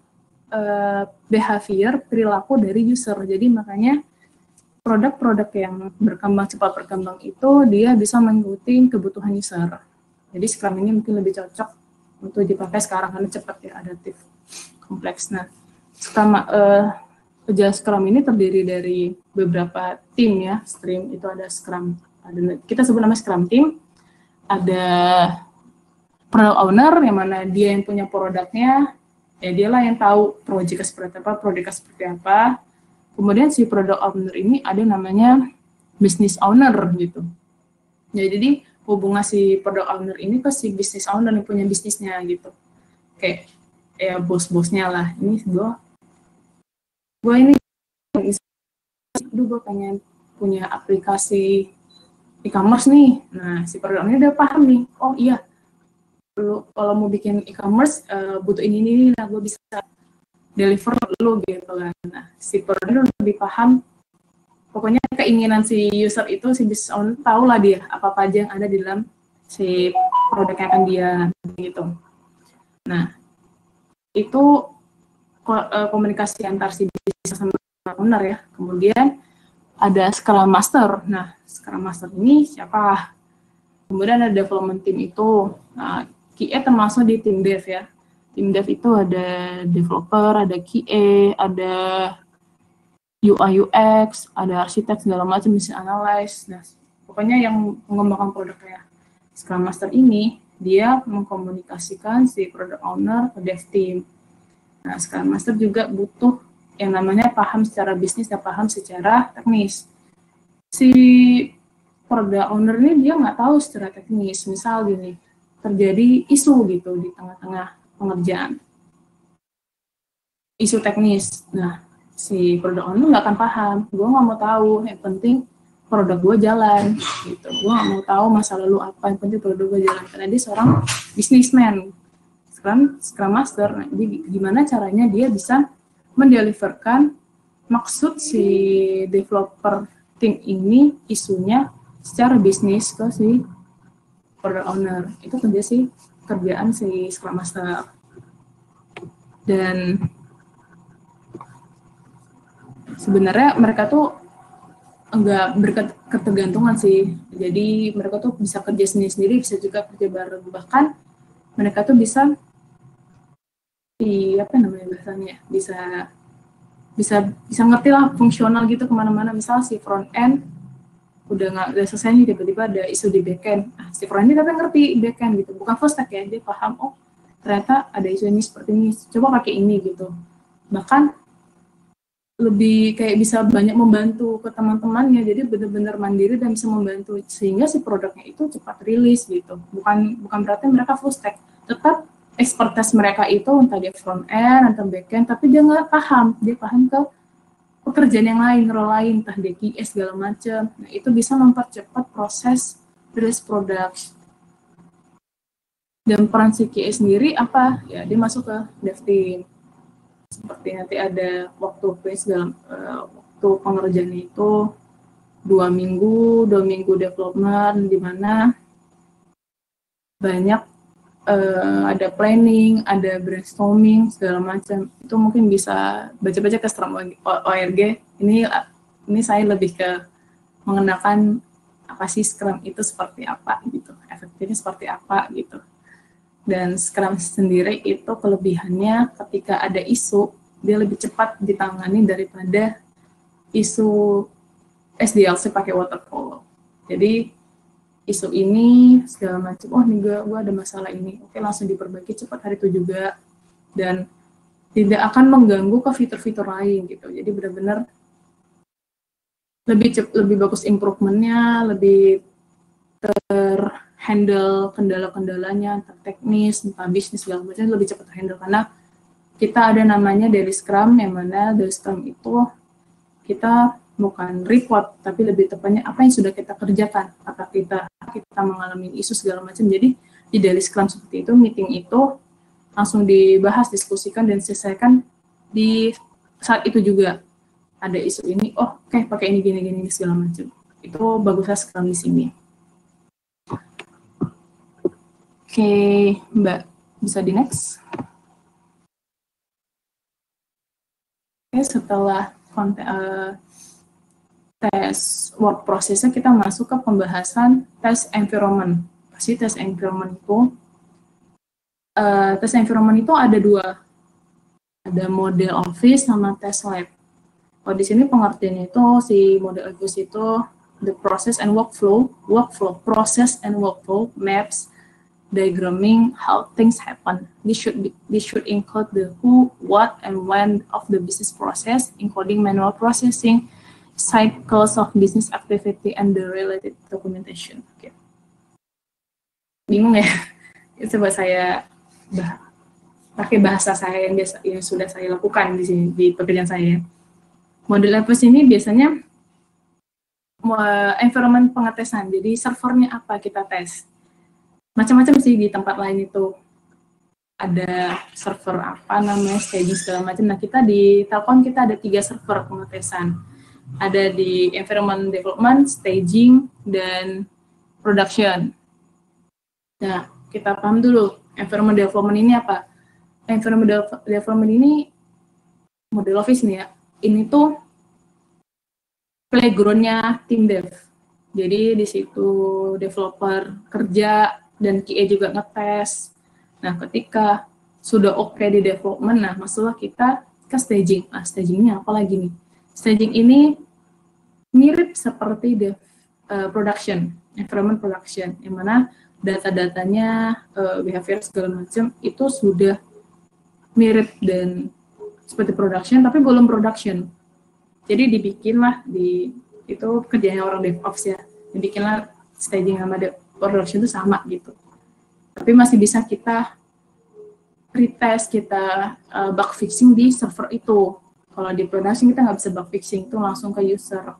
behavior, perilaku dari user. Jadi makanya produk-produk yang cepat berkembang itu dia bisa mengikuti kebutuhan user. Jadi Scrum ini mungkin lebih cocok untuk dipakai sekarang karena cepat ya, adaptif, kompleks. Nah, Scrum ini terdiri dari beberapa tim ya, stream itu ada Scrum, kita sebut nama Scrum team, ada product owner yang mana dia yang punya produknya, ya dialah yang tahu proyeknya seperti apa. Kemudian si product owner ini ada namanya business owner gitu. Ya, jadi hubungan si product owner ini ke si business owner yang punya bisnisnya gitu. Kayak ya bos-bosnya lah. Ini gue ini gue pengen punya aplikasi e-commerce nih. Nah, si product owner udah paham nih. Oh iya, kalau mau bikin e-commerce butuh ini lah, gue bisa deliver lo gitu kan. Nah, si produk lebih paham, pokoknya keinginan si user itu, si business owner tahu lah dia apa aja yang ada di dalam si produk yang akan dia gitu. Nah, itu komunikasi antar si business sama owner ya. Kemudian ada Scrum Master. Nah, Scrum Master ini siapa? Kemudian ada development team itu. Nah, QA termasuk di tim dev ya. Tim dev itu ada developer, ada QA, ada UI UX, ada arsitek segala macam, bisa analyze. Nah, pokoknya yang mengembangkan produknya. Scrum Master ini dia mengkomunikasikan si product owner ke dev team. Nah, Scrum Master juga butuh yang namanya paham secara bisnis dan paham secara teknis. Si product owner ini dia nggak tahu secara teknis. Misal gini, terjadi isu gitu di tengah-tengah pengerjaan, isu teknis. Nah, si product owner nggak akan paham. Gue nggak mau tahu, yang penting produk gue jalan gitu. Gue nggak mau tahu masa lalu apa, yang penting produk gue jalan. Karena dia seorang businessman, Scrum Master. Nah, jadi gimana caranya dia bisa mendeliverkan maksud si developer tim ini, isunya secara bisnis ke si product owner. Itu kerja si kerjaan si Scrum Master. Dan sebenarnya mereka tuh enggak berketergantungan sih. Jadi mereka tuh bisa kerja sendiri-sendiri, bisa juga kerja bareng. Bahkan mereka tuh bisa bisa ngerti lah fungsional gitu kemana-mana. Misal si front end udah selesai nih, tiba-tiba ada isu di backend. Nah, si front end ternyata ngerti backend gitu, bukan full stack ya, dia paham, oh ternyata ada isu ini seperti ini, coba pakai ini gitu. Bahkan lebih kayak bisa banyak membantu ke teman-temannya, jadi benar-benar mandiri dan bisa membantu sehingga si produknya itu cepat rilis gitu. Bukan berarti mereka full stack, tetap expertise mereka itu entah dia front end atau back end, tapi dia paham ke pekerjaan yang lain, role lain, entah dia QA segala macam. Nah, itu bisa mempercepat proses rilis produk. Dan peran si QA sendiri apa? Ya, dia masuk ke dev team. Seperti nanti ada waktu waktu pengerjaannya itu 2 minggu development, di mana banyak ada planning, ada brainstorming segala macam. Itu mungkin bisa baca-baca ke Scrum ORG. Ini saya lebih ke mengenalkan apa sih Scrum itu seperti apa gitu, efektifnya seperti apa gitu. Dan Scrum sendiri itu kelebihannya ketika ada isu, dia lebih cepat ditangani daripada isu SDLC pakai waterfall. Jadi isu ini segala macam, oh nih gue ada masalah ini, oke langsung diperbaiki cepat hari itu juga, dan tidak akan mengganggu ke fitur-fitur lain gitu. Jadi benar-benar lebih bagus improvementnya, lebih handle kendala-kendalanya, entah teknis, entah bisnis, segala macam lebih cepat handle, karena kita ada namanya daily scrum, yang mana daily scrum itu kita bukan report, tapi lebih tepatnya apa yang sudah kita kerjakan, apakah kita mengalami isu segala macam. Jadi di daily scrum seperti itu, meeting itu langsung dibahas, diskusikan, dan selesaikan di saat itu juga. Ada isu ini, oh oke, pakai ini gini segala macam. Itu bagusnya scrum di sini. Oke, Mbak, bisa di next. Oke, setelah tes work process-nya, kita masuk ke pembahasan tes environment. Pasti tes environment itu ada 2. Ada model office sama tes lab. Kalau di sini pengertiannya itu, si model office itu the process and workflow, process and workflow maps, diagramming how things happen. This should include the who, what, and when of the business process, including manual processing, cycles of business activity, and the related documentation. Okay. Bingung ya? Coba saya pakai bahasa saya yang sudah saya lakukan di sini di pekerjaan saya. Model office ini biasanya environment pengetesan. Jadi servernya apa kita tes. Macam-macam sih di tempat lain itu. Ada server apa namanya, staging segala macam. Nah, kita di Telkom kita ada 3 server pengetesan. Ada di environment development, staging, dan production. Nah, kita paham dulu environment development ini apa. Environment development ini model office nih ya. Ini tuh playground-nya tim dev. Jadi di situ developer kerja dan QA juga ngetes. Nah, ketika sudah oke di development, nah masalah kita ke staging. Nah, stagingnya apa lagi nih? Staging ini mirip seperti production, environment production, yang mana data-datanya, behavior segala macam itu sudah mirip dan seperti production, tapi belum production. Jadi dibikinlah itu kerjanya orang DevOps ya, dibikinlah staging sama production itu sama gitu. Tapi masih bisa kita retest, kita bug fixing di server itu. Kalau di production kita nggak bisa bug fixing, itu langsung ke user.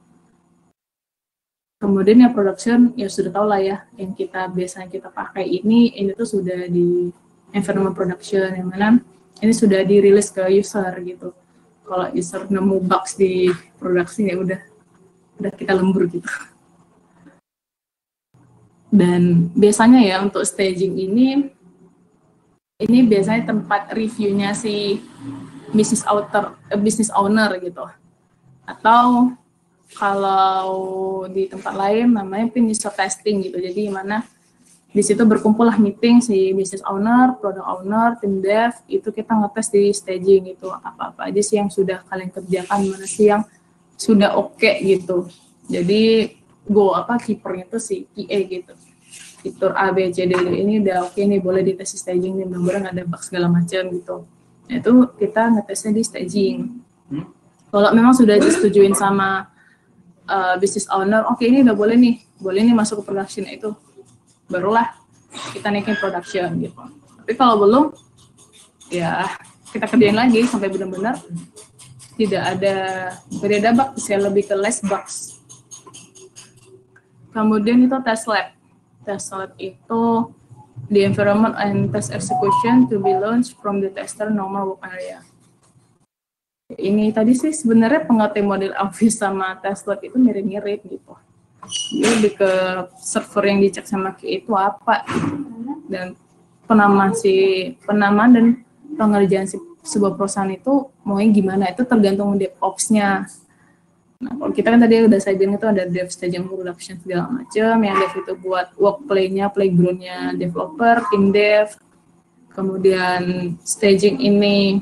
Kemudian ya production, ya sudah tahu lah ya, yang biasanya kita pakai ini tuh sudah di environment production, yang mana ini sudah dirilis ke user gitu. Kalau user nemu bugs di production ya udah kita lembur gitu. Dan biasanya ya untuk staging ini biasanya tempat reviewnya si business owner gitu. Atau kalau di tempat lain namanya user testing gitu. Jadi mana di situ berkumpullah meeting si business owner, product owner, tim dev, itu kita ngetes di staging gitu. Apa-apa aja sih yang sudah kalian kerjakan, mana sih yang sudah oke gitu. Jadi keepernya itu si QA gitu. Fitur A, B, C, D ini udah oke nih, boleh dites di staging nih, mudah-mudahan nggak ada bug segala macam gitu. Nah, itu kita ngetesnya di staging. Kalau memang sudah disetujuin sama business owner, oke, ini udah boleh nih masuk ke production itu, barulah kita naikin production gitu. Tapi kalau belum, ya kita kerjain lagi sampai benar-benar tidak ada bug, bisa lebih ke less bugs. Kemudian itu test lab. Test lab itu the environment and test execution to be launched from the tester normal work area. Ini tadi sih sebenarnya pengertian model office sama test lab itu mirip-mirip gitu. Jadi lebih ke server yang dicek sama QA itu apa dan penamaan dan pengerjaan sebuah perusahaan itu maunya gimana, itu tergantung DevOps-nya. Nah, kalau kita kan tadi udah saya bilang itu ada dev, staging, production segala macam. Yang dev itu buat workplay-nya, playground-nya developer, tim dev. Kemudian staging ini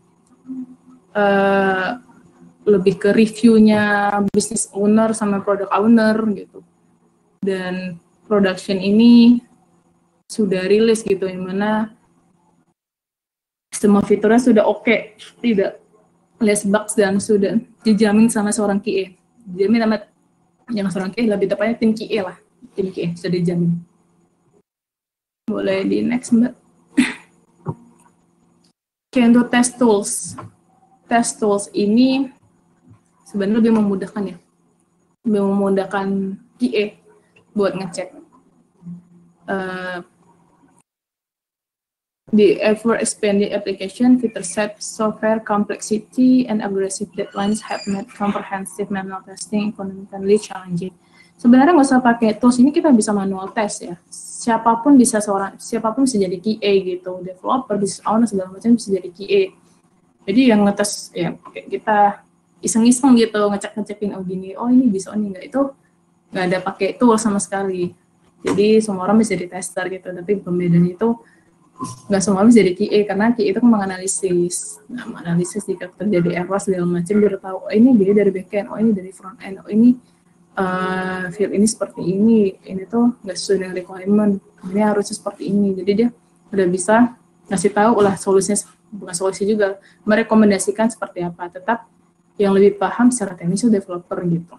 lebih ke review-nya business owner sama product owner gitu. Dan production ini sudah rilis gitu, yang mana semua fiturnya sudah oke, tidak less bugs dan sudah dijamin sama seorang QA. Dijamin sama yang seorang QA, lebih tepatnya tim QA lah. Tim QA sudah dijamin. Boleh di next, Mbak. Oke, untuk test tools. Test tools ini sebenarnya lebih memudahkan ya. Lebih memudahkan QA buat ngecek. The ever-expanding application, feature set, software complexity, and aggressive deadlines have made comprehensive manual testing economically challenging. Sebenarnya nggak usah pakai tools ini, kita bisa manual test ya. Siapapun bisa jadi QA gitu, developer, business owner segala macam bisa jadi QA. Jadi yang ngetes ya kita iseng-iseng gitu, ngecekin oh gini, oh ini bisa, oh ini nggak, itu nggak ada pakai tool sama sekali. Jadi semua orang bisa jadi tester gitu, tapi pembedanya itu nggak semua orang bisa jadi QA, karena QA itu menganalisis. Nah, menganalisis jika terjadi error segala macam, biar tahu oh ini dia dari backend, oh ini dari front end, oh ini field ini seperti ini tuh nggak sesuai dengan requirement, ini harusnya seperti ini. Jadi dia udah bisa ngasih tahu lah solusinya, bukan solusi juga, merekomendasikan seperti apa. Tetap yang lebih paham secara teknis itu developer gitu.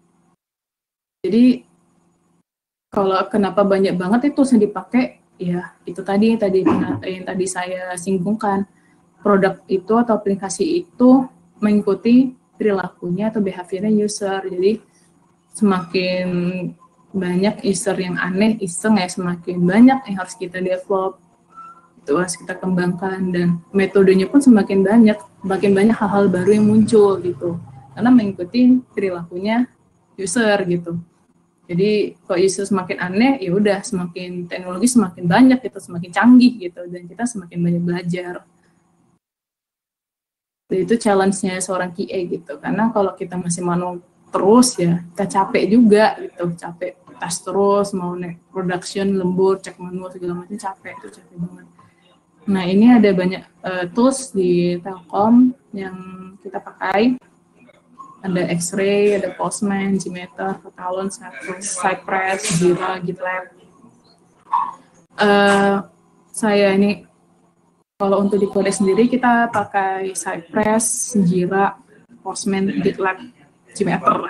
Jadi kalau kenapa banyak banget itu yang dipakai, ya itu tadi yang tadi saya singgungkan, produk itu atau aplikasi itu mengikuti perilakunya atau behaviornya user. Jadi semakin banyak user yang aneh, iseng ya, semakin banyak yang harus kita develop, itu harus kita kembangkan, dan metodenya pun semakin banyak hal-hal baru yang muncul gitu, karena mengikuti perilakunya user gitu. Jadi kalau user semakin aneh, ya udah semakin teknologi semakin banyak gitu, semakin canggih gitu, dan kita semakin banyak belajar. Jadi itu challenge-nya seorang QA gitu, karena kalau kita masih manual terus ya kita capek juga gitu, capek tes terus, mau naik production lembur, cek manual segala macam, capek banget. Nah ini ada banyak tools di Telkom yang kita pakai, ada X-Ray, ada Postman, Gmeter, Talon, Cypress, Jira, GitLab. Saya ini kalau untuk di kode sendiri kita pakai Cypress, Jira, Postman, GitLab, Gmeter.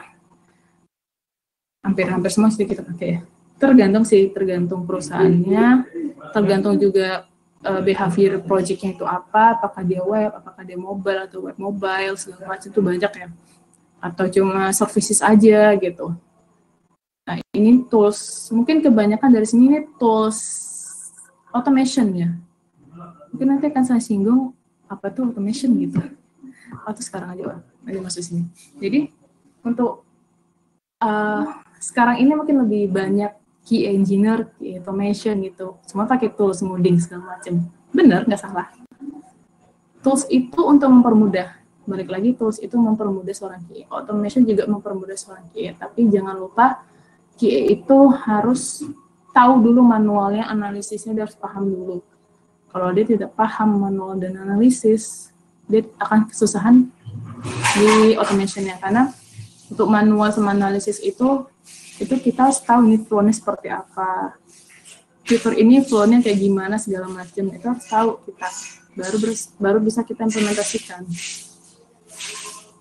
Hampir semua sih kita pakai ya. Tergantung perusahaannya, tergantung juga behavior project-nya itu apa, apakah dia web, apakah dia mobile atau web mobile, segala macam itu banyak ya. Atau cuma services aja gitu. Nah ini tools, mungkin kebanyakan dari sini ini tools automation ya. Mungkin nanti akan saya singgung apa tuh automation gitu. Atau sekarang aja masuk sini. Jadi untuk sekarang ini mungkin lebih banyak key engineer, key automation gitu. Semua pakai tools ngoding segala macam. Benar, nggak salah. Tools itu untuk mempermudah. Balik lagi, tools itu mempermudah seorang QA. Automation juga mempermudah seorang QA. Tapi jangan lupa, QA itu harus tahu dulu manualnya, analisisnya dia harus paham dulu. Kalau dia tidak paham manual dan analisis, dia akan kesusahan di automation-nya. Karena untuk manual sama analisis itu kita harus tahu ini flow-nya seperti apa. Fitur ini flow-nya kayak gimana, segala macam. Itu harus tahu kita. Baru bisa kita implementasikan.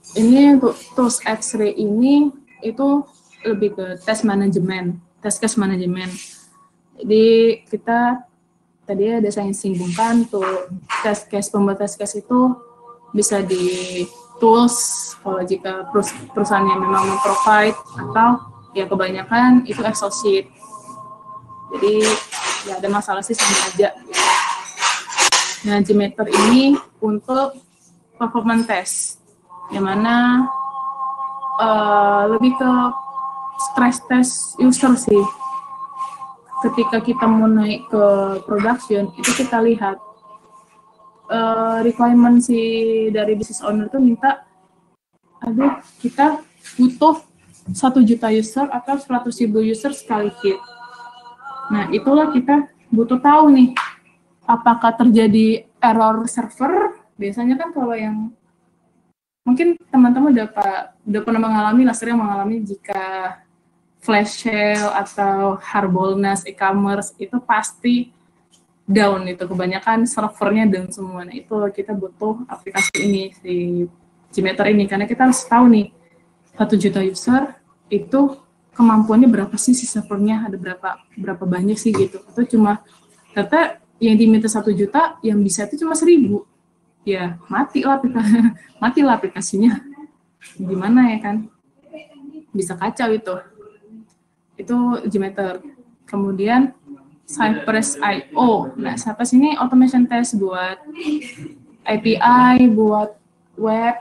Ini untuk tools X-ray ini itu lebih ke test management, test case management. Jadi kita tadi ada saya singgung tuh test case, pembuat test case itu bisa di tools kalau jika perusahaan yang memang memprovide, atau ya kebanyakan itu Excel sheet. Jadi ya ada masalah sih sama aja. Nah, Gmeter ini untuk performance test, yang mana lebih ke stress test user sih. Ketika kita mau naik ke production, itu kita lihat requirement dari business owner itu minta, kita butuh 1 juta user atau 100.000 user sekali hit. Nah, itulah kita butuh tahu nih, apakah terjadi error server. Biasanya kan kalau yang mungkin teman-teman udah pernah mengalami, sering mengalami, jika flash sale atau Harbolnas e-commerce itu pasti down, itu kebanyakan servernya down semua. Nah, itu kita butuh aplikasi ini, si Gmeter ini, karena kita harus tahu nih 1 juta user itu kemampuannya berapa sih, si servernya ada berapa banyak sih gitu, atau cuma ternyata yang diminta 1 juta yang bisa itu cuma 1.000, ya matilah aplikasinya, gimana ya kan, bisa kacau itu Gmeter. Kemudian Cypress.io. Nah, Cypress ini automation test buat API, buat web.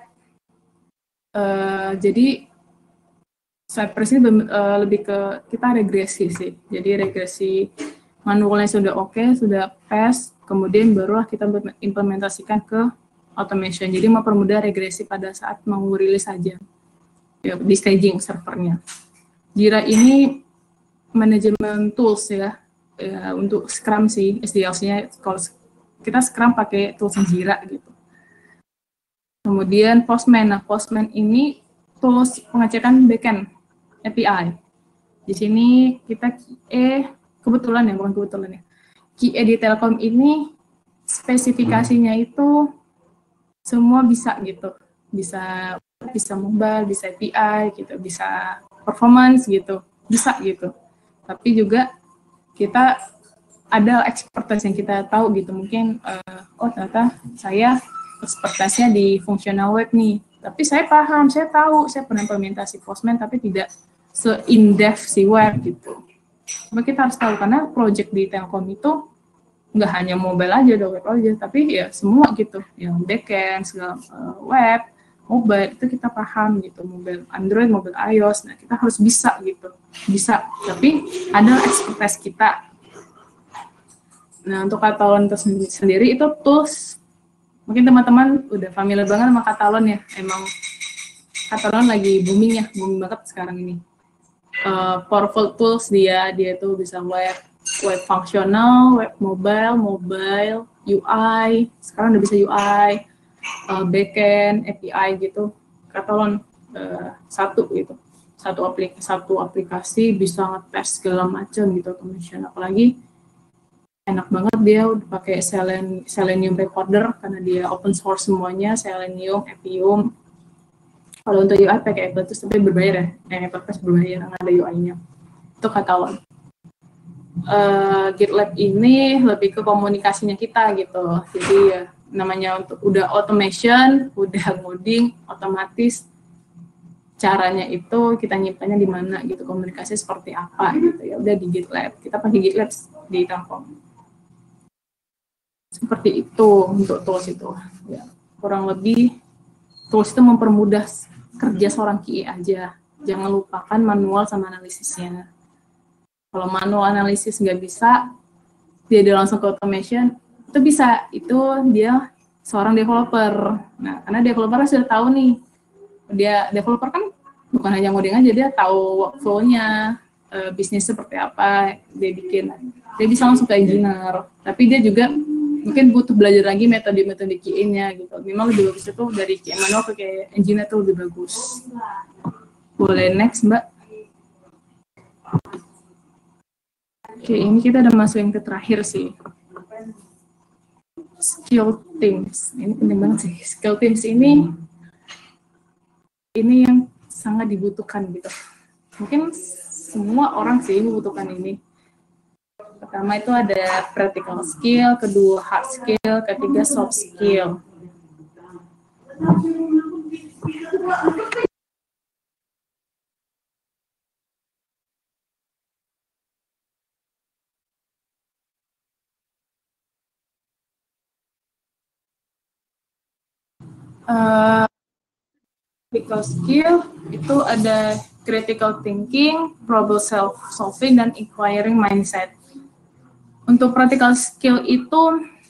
Jadi Cypress ini lebih ke kita regresi sih. Jadi regresi manualnya sudah oke, sudah pass, kemudian barulah kita implementasikan ke automation. Jadi mempermudah regresi pada saat mau rilis saja, ya, di staging servernya. Jira ini manajemen tools ya, untuk Scrum sih, SDLC-nya. Kalau kita Scrum pakai tools Jira gitu. Kemudian Postman. Nah, Postman ini tools pengecekan backend API. Di sini kita kebetulan ya, QA di Telkom ini spesifikasinya itu semua bisa gitu. Bisa mobile, bisa API gitu, bisa performance gitu, bisa gitu. Tapi juga kita ada expertise yang kita tahu gitu, mungkin ternyata saya expertise-nya di functional web nih, tapi saya paham, saya tahu, saya pernah implementasi Postman, tapi tidak se-in-depth si web gitu. Tapi kita harus tahu, karena project di Telkom itu nggak hanya mobile aja, web aja, tapi ya semua gitu, yang backend, segala web, mobile, itu kita paham gitu, mobile Android, mobile iOS. Nah, kita harus bisa gitu, tapi ada expertise kita. Nah, untuk Katalon sendiri itu tools, mungkin teman-teman udah familiar banget sama Katalon ya, emang Katalon lagi booming banget sekarang ini. Powerful tools dia tuh bisa web fungsional, web mobile, UI, sekarang udah bisa UI, backend, API gitu. Katalon satu aplikasi bisa ngetes segala macam gitu, automation. Apalagi enak banget dia udah pakai Selenium Recorder, karena dia open source semuanya, Selenium, Appium. Kalau untuk UI pakai Appletus, tapi berbayar ya, Appletus berbayar, nggak ada UI-nya. Itu Katalon. GitLab ini lebih ke komunikasinya kita gitu. Jadi ya namanya untuk udah automation, udah ngoding, otomatis caranya itu kita nyimpannya di mana gitu, komunikasi seperti apa gitu ya. Udah di GitLab. Kita pakai GitLab di Telkom. Seperti itu untuk tools itu. Ya, kurang lebih tools itu mempermudah kerja seorang QA aja. Jangan lupakan manual sama analisisnya. Kalau manual analisis nggak bisa, dia langsung ke automation, itu bisa. Itu dia seorang developer. Nah, karena developer sudah tahu nih, dia developer kan bukan hanya ngoding aja, dia tahu workflow-nya, bisnis seperti apa, dia bikin. Dia bisa langsung ke engineer. Tapi dia juga mungkin butuh belajar lagi metode-metode QA-nya gitu. Memang lebih bagus itu dari QA manual ke engineer itu lebih bagus. Boleh next, Mbak. Oke, ini kita udah masuk yang ke terakhir sih. Skill teams. Ini penting banget sih. Skill teams ini ini yang sangat dibutuhkan gitu. Mungkin semua orang sih membutuhkan ini. Pertama itu ada practical skill, kedua hard skill, ketiga soft skill. Critical skill itu ada critical thinking, problem solving, dan inquiring mindset. Untuk practical skill itu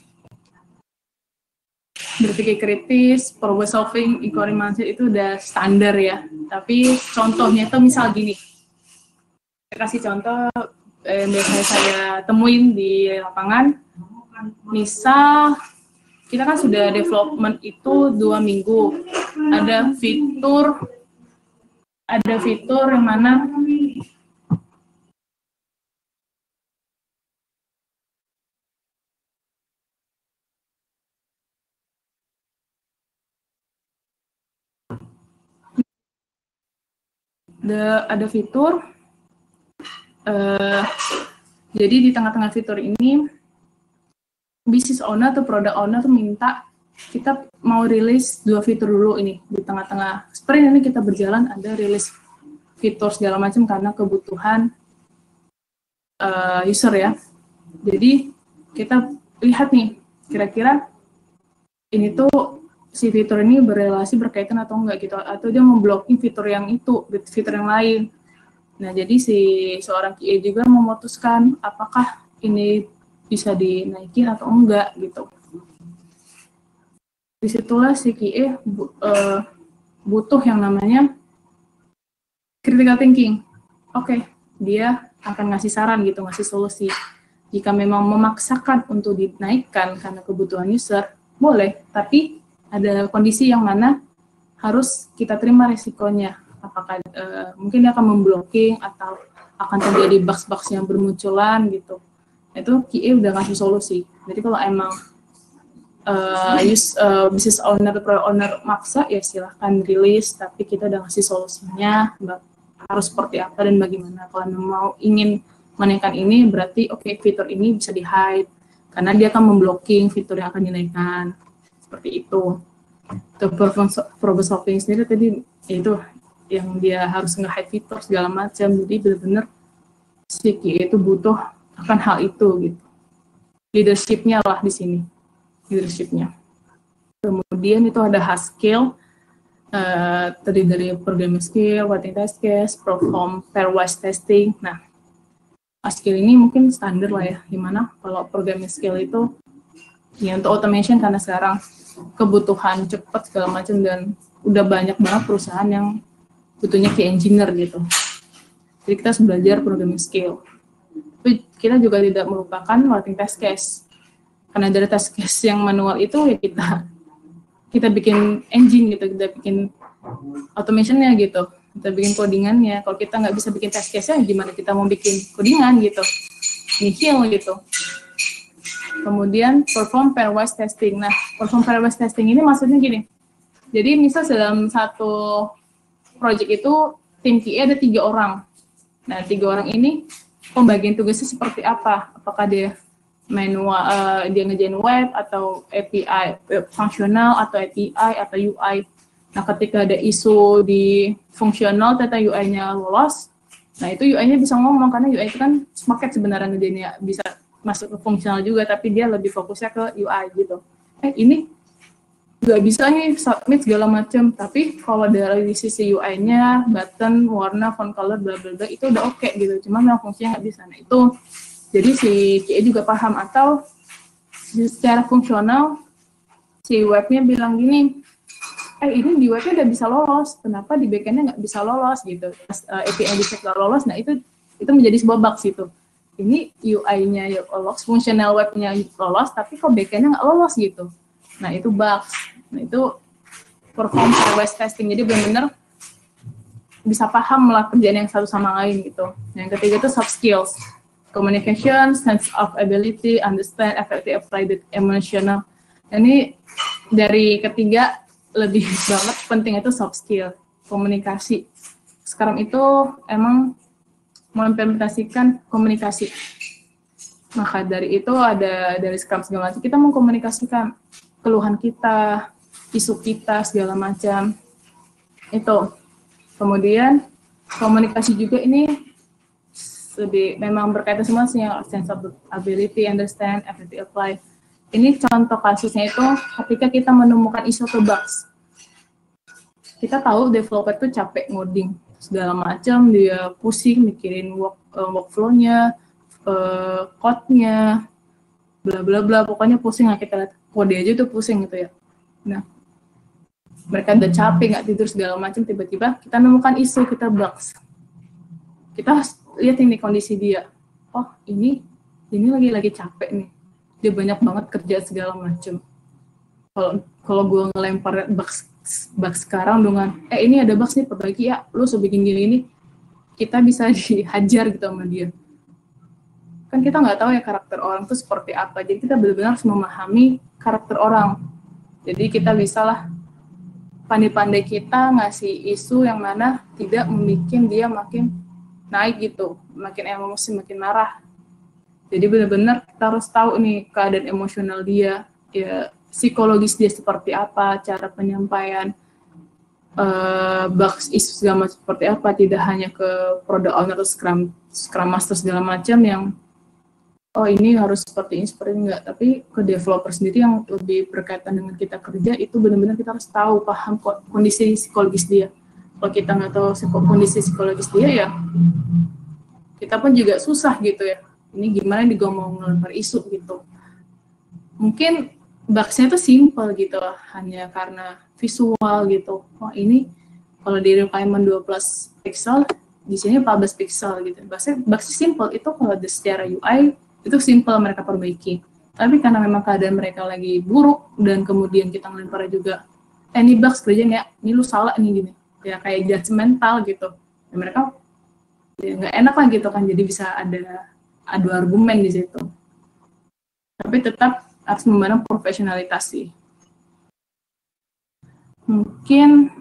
berpikir kritis, problem solving, inquiring mindset itu udah standar ya. Tapi contohnya itu misal gini, saya kasih contoh yang biasanya saya temuin di lapangan. Misal kita kan sudah development itu 2 minggu, ada fitur yang mana ada fitur, jadi di tengah-tengah fitur ini business owner atau product owner tuh minta kita mau rilis 2 fitur dulu ini di tengah-tengah sprint ini kita berjalan, ada rilis fitur segala macam karena kebutuhan user ya. Jadi kita lihat nih kira-kira ini tuh si fitur ini berkaitan atau enggak gitu, atau dia memblocking fitur yang itu, fitur yang lain. Nah, jadi si seorang QA juga memutuskan apakah ini bisa dinaikin atau enggak gitu. Disitulah si QA butuh yang namanya critical thinking. Oke, dia akan ngasih saran gitu, ngasih solusi. Jika memang memaksakan untuk dinaikkan karena kebutuhan user, boleh, tapi ada kondisi yang mana harus kita terima risikonya. Apakah mungkin dia akan memblocking atau akan terjadi bugs-bugs yang bermunculan gitu. Itu QA udah ngasih solusi. Jadi kalau emang business owner atau product owner maksa, ya silahkan rilis, tapi kita udah ngasih solusinya, harus seperti apa dan bagaimana. Kalau mau ingin menaikkan ini, berarti oke, fitur ini bisa di-hide, karena dia akan memblocking fitur yang akan dinaikkan. Seperti itu. Problem solving sendiri tadi, itu yang dia harus nge-hide fitur segala macam, jadi benar-benar si QA itu butuh akan hal itu gitu. Leadership-nya lah di sini, leadership-nya. Kemudian itu ada hard skill, terdiri dari programming skill, writing test case, perform pairwise testing. Nah, hard skill ini mungkin standar lah ya, gimana kalau programming skill itu ya untuk automation karena sekarang kebutuhan cepat segala macam dan udah banyak banget perusahaan yang butuhnya key engineer gitu. Jadi kita harus belajar programming skill. Tapi kita juga tidak melupakan writing test case. Karena dari test case yang manual itu ya kita bikin engine gitu, kita bikin automation-nya gitu, kita bikin codingannya. Kalau kita nggak bisa bikin test case-nya, gimana kita mau bikin codingan gitu, nihil gitu. Kemudian perform pairwise testing. Nah, perform pairwise testing ini maksudnya gini. Jadi misal dalam satu project itu tim QA ada 3 orang. Nah, 3 orang ini pembagian tugasnya seperti apa? Apakah dia manual, dia ngerjain web atau API, fungsional atau API atau UI. Nah, ketika ada isu di fungsional ternyata UI-nya lolos, nah itu UI-nya bisa ngomong karena UI itu kan paket sebenarnya ngerjainnya bisa masuk ke fungsional juga, tapi dia lebih fokusnya ke UI gitu. Ini nggak bisa nih submit segala macam, tapi kalau dari sisi UI-nya, button, warna, font color, bla bla bla itu udah oke gitu. Cuma memang fungsinya nggak bisa. Nah itu jadi si QA juga paham, atau secara fungsional si webnya bilang gini, ini di webnya udah bisa lolos, kenapa di backend-nya nggak bisa lolos gitu. API dicek nggak lolos, nah itu menjadi sebuah bug gitu. Ini UI-nya lolos, fungsional webnya lolos, tapi kok backend-nya nggak lolos gitu. Nah, itu bugs. Nah, itu perform pairwise testing. Jadi benar-benar bisa paham lah kerjaan yang satu sama lain gitu. Yang ketiga itu soft skills. Communication, sense of ability, understand, effective, applied, emotional. Ini dari ketiga lebih banget penting itu soft skill. komunikasi. Sekarang itu emang mengimplementasikan komunikasi. Maka dari itu dari Scrum segala macam, kita mengkomunikasikan keluhan kita, isu kita, segala macam. Itu. Kemudian komunikasi juga ini memang berkaitan semua sih, yang sense of ability, understand, ability, apply. Ini contoh kasusnya itu ketika kita menemukan isu atau bugs. Kita tahu developer itu capek ngoding segala macam, dia pusing mikirin workflow-nya, code-nya, bla bla bla, pokoknya pusing lah, kita lihat kode aja tuh pusing gitu ya. Nah, mereka udah capek, nggak tidur segala macam, tiba-tiba kita nemukan isu, kita bugs. Kita lihat ini kondisi dia. Oh, ini lagi capek nih. Dia banyak banget kerja segala macam. Kalau gue ngelempar bugs sekarang dengan ini ada bugs nih, perbaiki ya, lu sebikin gini, kita bisa dihajar gitu sama dia. Kan kita nggak tahu ya karakter orang itu seperti apa, jadi kita benar-benar harus memahami karakter orang. Jadi kita bisalah pandai-pandai kita ngasih isu yang mana tidak membuat dia makin naik gitu, makin emosi, makin marah. Jadi benar-benar kita harus tahu nih keadaan emosional dia, ya psikologis dia seperti apa, cara penyampaian bugs, isu segala macam seperti apa, tidak hanya ke product owner atau scrum master segala macam yang ini harus seperti ini enggak, tapi ke developer sendiri yang lebih berkaitan dengan kita kerja, itu benar-benar kita harus tahu, paham kondisi psikologis dia. Kalau kita nggak tahu kondisi psikologis dia, ya kita pun juga susah gitu ya. Ini gimana nih gue mau ngelempar isu gitu. Mungkin bugs-nya itu simple gitu lah, hanya karena visual gitu. Oh ini kalau di requirement 12 pixel, di sini 14 pixel gitu. Bugs-nya simple, itu kalau secara UI itu simple mereka perbaiki. Tapi karena memang keadaan mereka lagi buruk dan kemudian kita ngelempar juga, ini bugs kerjanya, ini lu salah nih gini. Ya kayak judgmental gitu. Dan mereka ya nggak enak lah gitu kan, jadi bisa adu argumen di situ. Tapi tetap harus memandang profesionalitas sih. Mungkin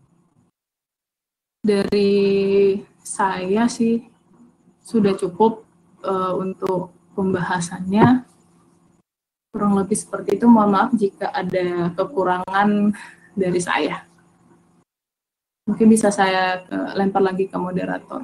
dari saya sih sudah cukup untuk pembahasannya. Kurang lebih seperti itu. Mohon maaf jika ada kekurangan dari saya. Mungkin bisa saya lempar lagi ke moderator.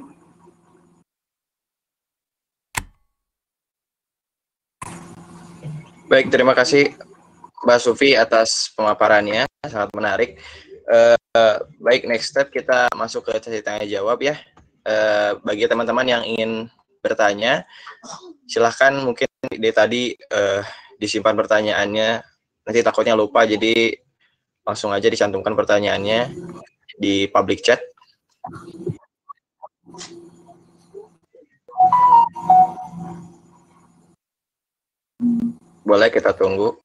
Baik, terima kasih Mbak Sufi atas pemaparannya, sangat menarik. Baik, next step kita masuk ke sesi tanya jawab ya. Bagi teman-teman yang ingin bertanya, silahkan mungkin dari tadi disimpan pertanyaannya, nanti takutnya lupa, jadi langsung aja dicantumkan pertanyaannya di public chat. Boleh, kita tunggu.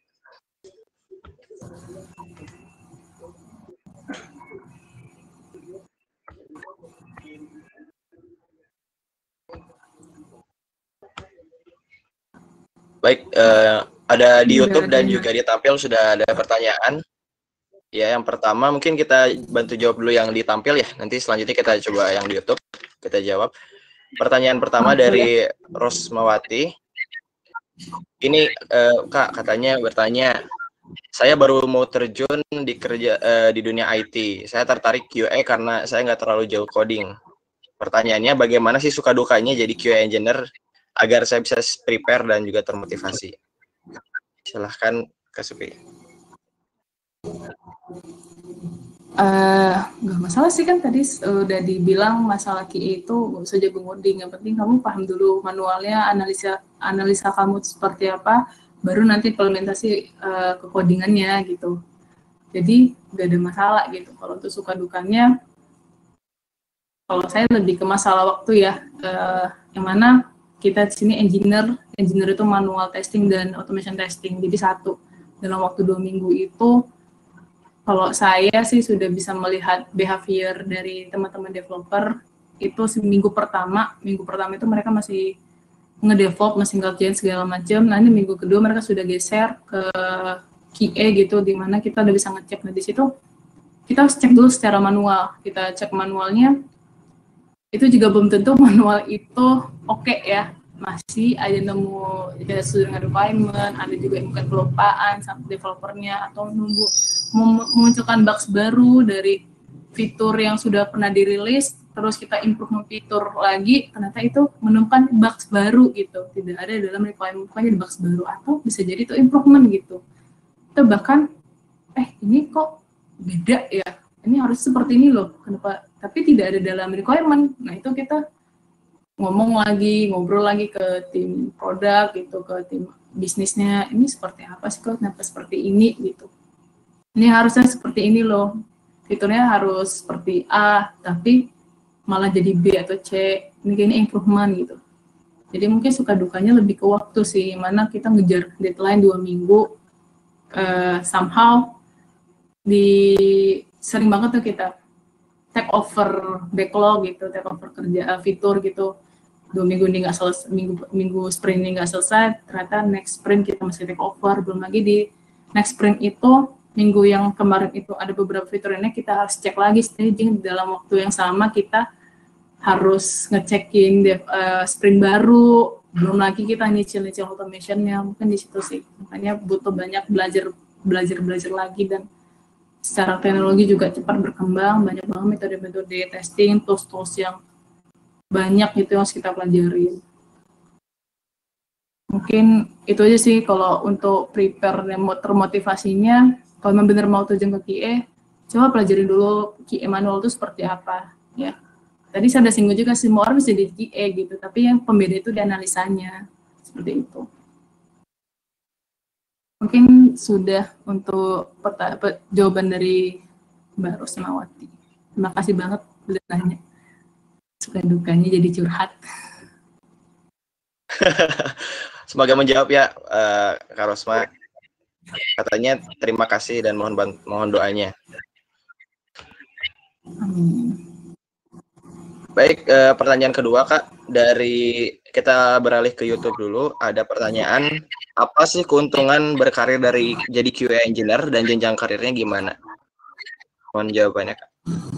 Baik, ada di YouTube dan juga ditampil sudah ada pertanyaan. Ya, yang pertama mungkin kita bantu jawab dulu yang ditampil ya. Nanti selanjutnya kita coba yang di YouTube, kita jawab. Pertanyaan pertama dari Rosmawati. Ini Kak, katanya bertanya, saya baru mau terjun di dunia IT. Saya tertarik QA karena saya nggak terlalu jauh coding. Pertanyaannya, bagaimana sih suka dukanya jadi QA engineer agar saya bisa prepare dan juga termotivasi? Silahkan Kak Sufi. Nggak masalah sih, kan tadi udah dibilang masalah QA itu nggak usah jago ngoding, yang penting kamu paham dulu manualnya, analisa kamu seperti apa, baru nanti implementasi ke codingannya gitu. Jadi nggak ada masalah gitu. Kalau untuk suka dukanya, kalau saya lebih ke masalah waktu ya, yang mana kita di sini engineer itu manual testing dan automation testing, jadi satu. Dalam waktu 2 minggu itu, kalau saya sih sudah bisa melihat behavior dari teman-teman developer itu minggu pertama itu mereka masih ngedevelop, masih ngerjain segala macam. Nanti minggu kedua mereka sudah geser ke QA gitu, di mana kita udah bisa ngecek. Nah di situ kita harus cek dulu secara manual. Kita cek manualnya, itu juga belum tentu manual itu oke ya. Masih ada nemu tidak sesuai dengan requirement, ada juga yang mungkin kelupaan sama developernya, atau memunculkan bugs baru dari fitur yang sudah pernah dirilis, terus kita improve fitur lagi, ternyata itu menemukan bugs baru gitu, tidak ada dalam requirement, pokoknya bugs baru, atau bisa jadi itu improvement gitu. Itu bahkan, ini kok beda ya, ini harus seperti ini loh, kenapa? Tapi tidak ada dalam requirement. Nah itu kita ngobrol lagi ke tim produk gitu, ke tim bisnisnya, ini seperti apa sih kok, kenapa seperti ini gitu. Ini harusnya seperti ini loh, fiturnya harus seperti A, tapi malah jadi B atau C, ini kayaknya improvement gitu. Jadi mungkin suka dukanya lebih ke waktu sih, mana kita ngejar deadline 2 minggu, somehow sering banget tuh kita take over backlog gitu, take over kerja fitur gitu. 2 minggu ini nggak selesai, minggu sprint ini nggak selesai, ternyata next sprint kita masih take over. Belum lagi di next sprint itu, minggu yang kemarin itu ada beberapa fitur ini kita harus cek lagi staging dalam waktu yang sama, kita harus ngecekin sprint baru. Belum lagi kita nyicil automationnya, mungkin di situ sih. Makanya butuh banyak belajar lagi, dan secara teknologi juga cepat berkembang, banyak banget metode-metode testing, tools yang banyak itu yang harus kita pelajari. Mungkin itu aja sih kalau untuk prepare dan termotivasinya. Kalau memang benar mau terjun ke QA, coba pelajari dulu QA manual itu seperti apa ya. Tadi saya udah singgung juga, semua orang bisa di QA gitu, tapi yang pembeda itu di analisanya, seperti itu. Mungkin sudah untuk jawaban dari Mbak Rosmawati. Terima kasih banget udah nanya. Suka dukanya jadi curhat. Semoga menjawab ya, Kak Rosma. Katanya terima kasih dan mohon doanya. Amin. Baik, pertanyaan kedua Kak, dari kita beralih ke YouTube dulu. Ada pertanyaan, apa sih keuntungan berkarir dari jadi QA engineer dan jenjang karirnya gimana? Mohon jawabannya Kak.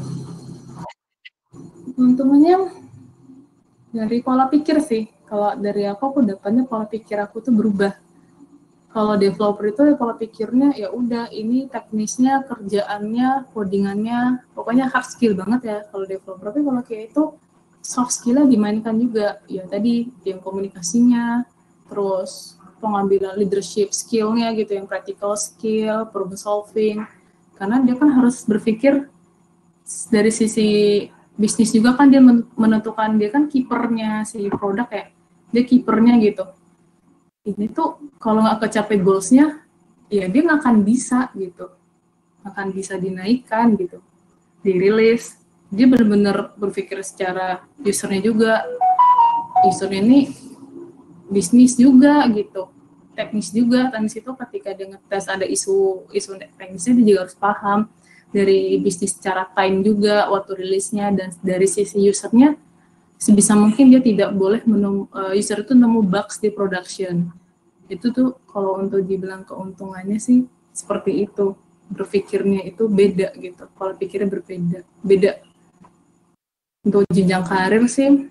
Keuntungannya dari pola pikir sih. Kalau dari aku dapatnya pola pikir aku tuh berubah. Kalau developer itu pola pikirnya ya udah, ini teknisnya, kerjaannya, codingannya, pokoknya hard skill banget ya kalau developer. Tapi kalau kayak itu soft skill-nya dimainkan juga. Ya tadi yang komunikasinya, terus pengambilan leadership skill-nya gitu, yang practical skill, problem solving. Karena dia kan harus berpikir dari sisi bisnis juga kan, dia menentukan, dia kan kipernya si produk ya, dia kipernya gitu. Ini tuh kalau nggak kecapai goals-nya, ya dia nggak akan bisa gitu, nggak akan bisa dinaikkan gitu, dirilis. Dia benar-benar berpikir secara usernya juga, usernya ini bisnis juga gitu, teknis juga. Teknis itu ketika dia ngetes ada isu teknisnya, dia juga harus paham dari bisnis secara time juga waktu rilisnya, dan dari sisi usernya sebisa mungkin dia tidak boleh user itu nemu bugs di production. Itu tuh kalau untuk dibilang keuntungannya sih seperti itu, berpikirnya itu beda gitu, pola pikirnya beda. Untuk jenjang karir sih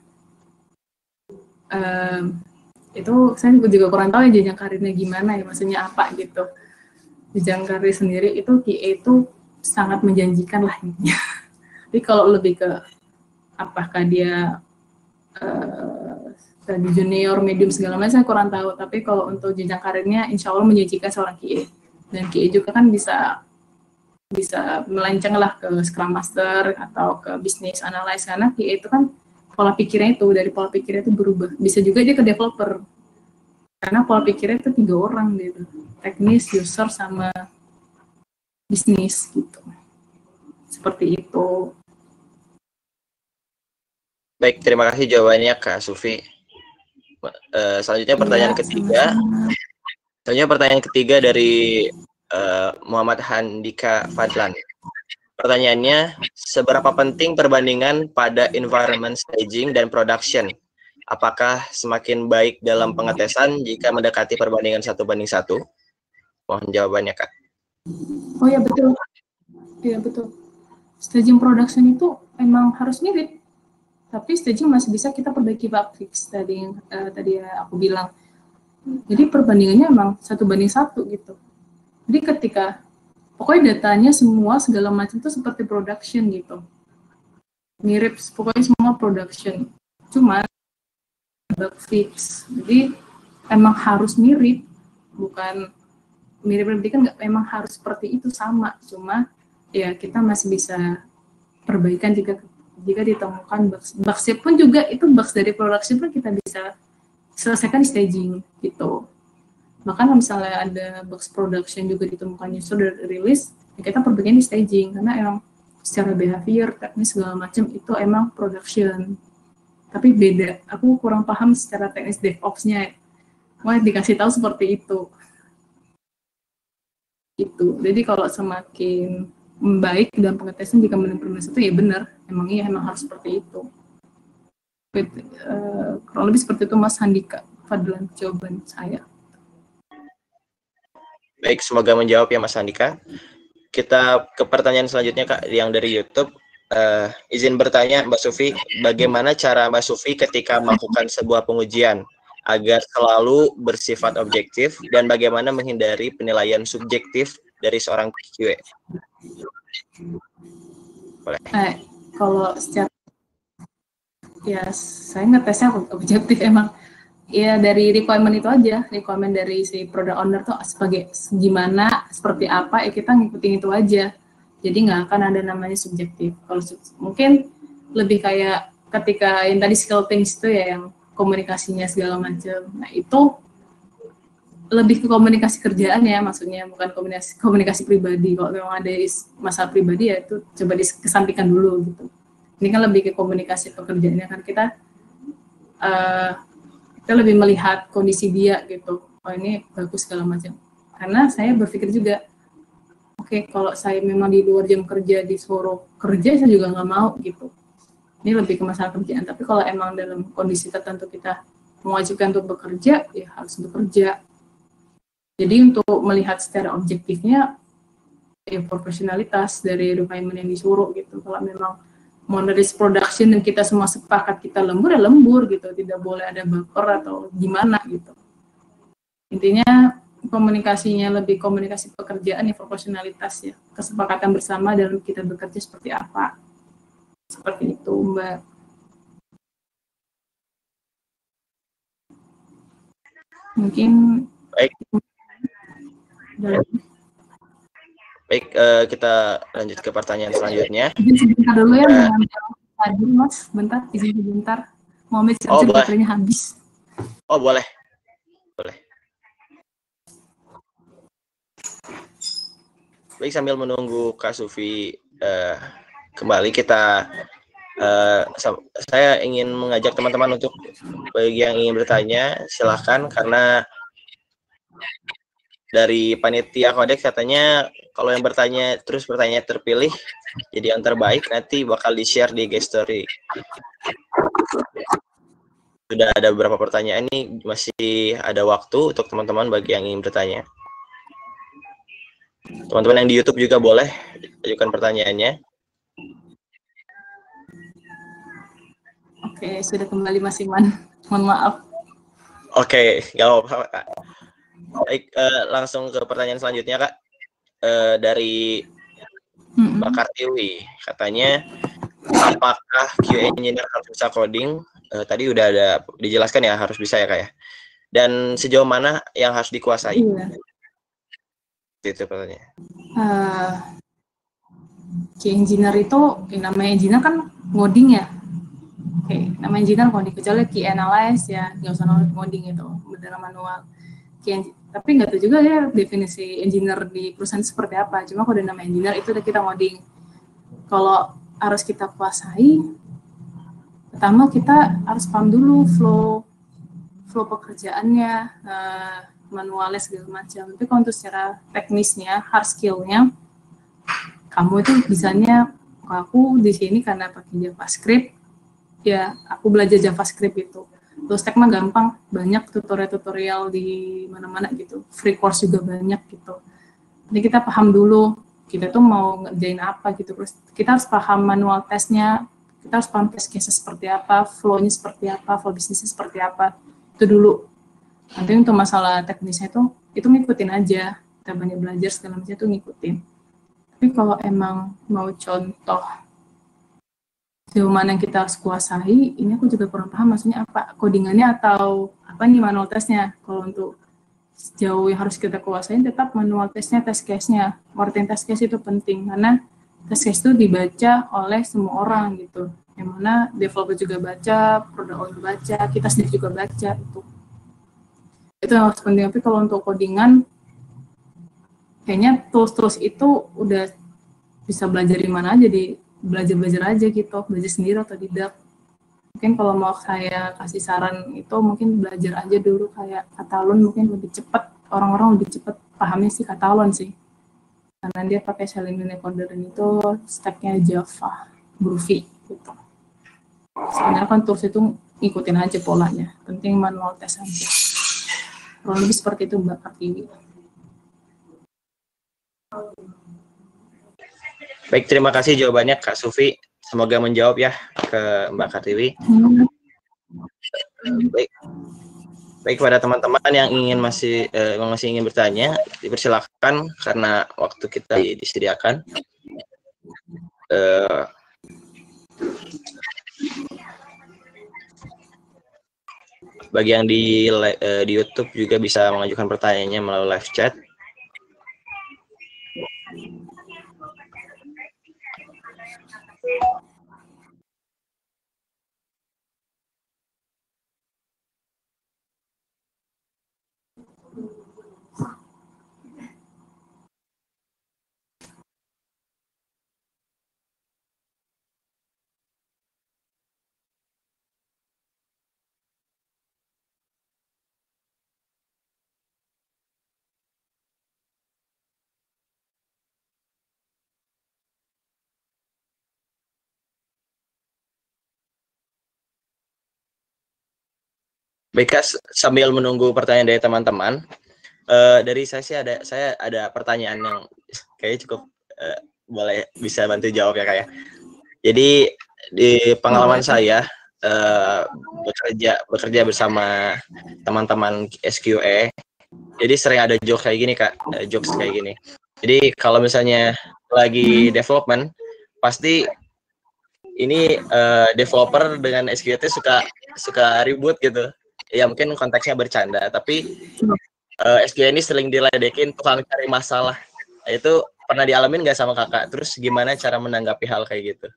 itu saya juga kurang tahu ya jenjang karirnya gimana ya, maksudnya apa gitu. Jenjang karir sendiri itu QA itu sangat menjanjikan lah intinya. Tapi kalau lebih ke apakah dia tadi junior, medium segala macam saya kurang tahu. Tapi kalau untuk jenjang karirnya insya Allah menjanjikan seorang QA. Dan QA juga kan bisa melenceng lah ke Scrum Master atau ke Business Analyst, karena QA itu kan pola pikirnya itu, dari pola pikirnya itu berubah. Bisa juga dia ke developer, karena pola pikirnya itu 3 orang gitu, teknis, user, sama bisnis gitu. Seperti itu. Baik, terima kasih jawabannya Kak Sufi. Selanjutnya pertanyaan ketiga. Selanjutnya pertanyaan ketiga dari Muhammad Handika Fadlan. Pertanyaannya, seberapa penting perbandingan pada environment staging dan production? Apakah semakin baik dalam pengetesan jika mendekati perbandingan 1:1? Mohon jawabannya Kak. Oh ya betul. Iya betul. staging production itu emang harus mirip, tapi staging masih bisa kita perbaiki bug fix tadi ya aku bilang. Jadi perbandingannya emang 1:1 gitu. Jadi ketika pokoknya datanya semua segala macam itu seperti production gitu, mirip pokoknya semua production, cuma bug fix. Jadi emang harus mirip, bukan mirip berarti kan nggak emang harus seperti itu sama, cuma ya kita masih bisa perbaikan jika ditemukan bugs pun juga itu bugs dari production pun kita bisa selesaikan di staging gitu. Bahkan kalau misalnya ada bugs production juga ditemukan justru dari rilis, ya kita perbaikan di staging karena emang secara behavior, teknis segala macam itu emang production. Tapi beda, aku kurang paham secara teknis DevOps-nya. Wah, dikasih tahu seperti itu. Gitu. Jadi kalau semakin baik dalam pengetesan jika mengimplementasi itu ya benar, emang harus seperti itu. Kurang lebih seperti itu Mas Handika, Fadlan jawaban saya. Baik, semoga menjawab ya Mas Handika. Kita ke pertanyaan selanjutnya Kak, yang dari YouTube. Izin bertanya Mbak Sufi, bagaimana cara Mbak Sufi ketika melakukan sebuah pengujian agar selalu bersifat objektif dan bagaimana menghindari penilaian subjektif dari seorang QA? Boleh. Kalau secara ya saya ngetesnya objektif emang ya dari requirement itu aja, requirement dari si product owner tuh sebagai gimana, seperti apa, ya kita ngikutin itu aja. Jadi nggak akan ada namanya subjektif. Kalau mungkin lebih kayak ketika yang tadi skill things itu ya yang komunikasinya segala macam. Nah itu lebih ke komunikasi kerjaan ya maksudnya, bukan komunikasi pribadi. Kalau memang ada masalah pribadi ya itu coba dikesampingkan dulu gitu. Ini kan lebih ke komunikasi pekerjaannya kan kita lebih melihat kondisi dia gitu. Oh ini bagus segala macam. Karena saya berpikir juga, oke, kalau saya memang di luar jam kerja disuruh kerja, saya juga nggak mau gitu. Ini lebih ke masalah kerjaan. Tapi kalau emang dalam kondisi tertentu kita mewajibkan untuk bekerja, ya harus bekerja. Jadi untuk melihat secara objektifnya, ya profesionalitas dari requirement yang disuruh gitu. Kalau memang monitoring production dan kita semua sepakat kita lembur, ya lembur gitu. Tidak boleh ada baper atau gimana gitu. Intinya komunikasinya lebih komunikasi pekerjaan ya, profesionalitas ya, kesepakatan bersama dalam kita bekerja seperti apa. Seperti itu Mbak. Mungkin baik. Baik, kita lanjut ke pertanyaan selanjutnya. Izin sebentar dulu ya, hadir Mas, bentar, izin sebentar. Mau message baterainya habis. Oh boleh, boleh. Baik, sambil menunggu Kak Sufi kembali, saya ingin mengajak teman-teman untuk bagi yang ingin bertanya, silahkan, karena dari panitia Kodeks katanya kalau yang bertanya terus bertanya terpilih jadi yang terbaik, nanti bakal di-share di IG story. Sudah ada beberapa pertanyaan ini, masih ada waktu untuk teman-teman bagi yang ingin bertanya. Teman-teman yang di YouTube juga boleh ajukan pertanyaannya. Oke, sudah kembali Mas Iman. Mohon maaf. Oke, nggak apa-apa Kak. Baik, langsung ke pertanyaan selanjutnya Kak. Dari Mbak Kartiwi, katanya apakah QA engineer harus bisa coding? Tadi udah ada dijelaskan ya, harus bisa ya Kak ya. Dan sejauh mana yang harus dikuasai? Iya. Itu pertanyaannya. QA engineer itu, namanya engineer kan ngoding ya. Oke, namanya engineer ngoding, kecuali QA analyst ya, nggak usah ngoding itu, beneran manual. Tapi nggak tahu juga ya definisi engineer di perusahaan seperti apa. Cuma kalau udah nama engineer itu udah kita ngoding. Kalau harus kita kuasai, pertama kita harus paham dulu flow pekerjaannya, manualnya segala macam. Tapi kalau untuk secara teknisnya, hard skill-nya, kamu itu bisanya, aku di sini karena pakai JavaScript, ya aku belajar JavaScript itu. Terus stack mah gampang, banyak tutorial-tutorial di mana-mana gitu. Free course juga banyak gitu. Jadi kita paham dulu kita tuh mau ngerjain apa gitu. Terus kita harus paham manual testnya, kita harus paham test case seperti apa, flow-nya seperti apa, flow bisnisnya seperti apa, itu dulu. Nanti untuk masalah teknisnya itu ngikutin aja, kita banyak belajar segala macam itu ngikutin. Tapi kalau emang mau contoh sejauh mana yang kita harus kuasai, ini aku juga kurang paham maksudnya apa, codingannya atau apa nih manual testnya. Kalau untuk sejauh yang harus kita kuasain tetap manual testnya, test case-nya. Ngertiin test case itu penting, karena test case itu dibaca oleh semua orang gitu. Yang mana developer juga baca, product owner baca, kita sendiri juga baca itu. Itu yang harus penting. Tapi kalau untuk codingan, kayaknya tools-tools itu udah bisa belajar di mana aja, belajar aja gitu, belajar sendiri atau tidak. Mungkin kalau mau saya kasih saran itu mungkin belajar aja dulu kayak Katalon, mungkin lebih cepat, orang-orang lebih cepat pahamnya sih Katalon sih. Karena dia pakai Selenium encoder dan itu stack-nya Java, Groovy gitu. Sebenarnya kan tools itu ngikutin aja polanya, penting manual test aja. Kalau lebih seperti itu Mbak Kartiwi. Baik, terima kasih jawabannya Kak Sufi. Semoga menjawab ya ke Mbak Kartiwi. Baik pada teman-teman yang masih ingin bertanya, dipersilakan karena waktu kita disediakan. Bagi yang di YouTube juga bisa mengajukan pertanyaannya melalui live chat. Baik Kak, sambil menunggu pertanyaan dari teman-teman, dari saya ada pertanyaan yang kayaknya cukup boleh bisa bantu jawab ya Kak ya. Jadi di pengalaman saya bekerja bersama teman-teman SQE, jadi sering ada jokes kayak gini Kak, jokes kayak gini. Jadi kalau misalnya lagi development, pasti ini developer dengan SQE suka ribut gitu. Ya mungkin konteksnya bercanda, tapi SQE ini sering diledekin tukang cari masalah. Nah, itu pernah dialamin nggak sama kakak? Terus gimana cara menanggapi hal kayak gitu?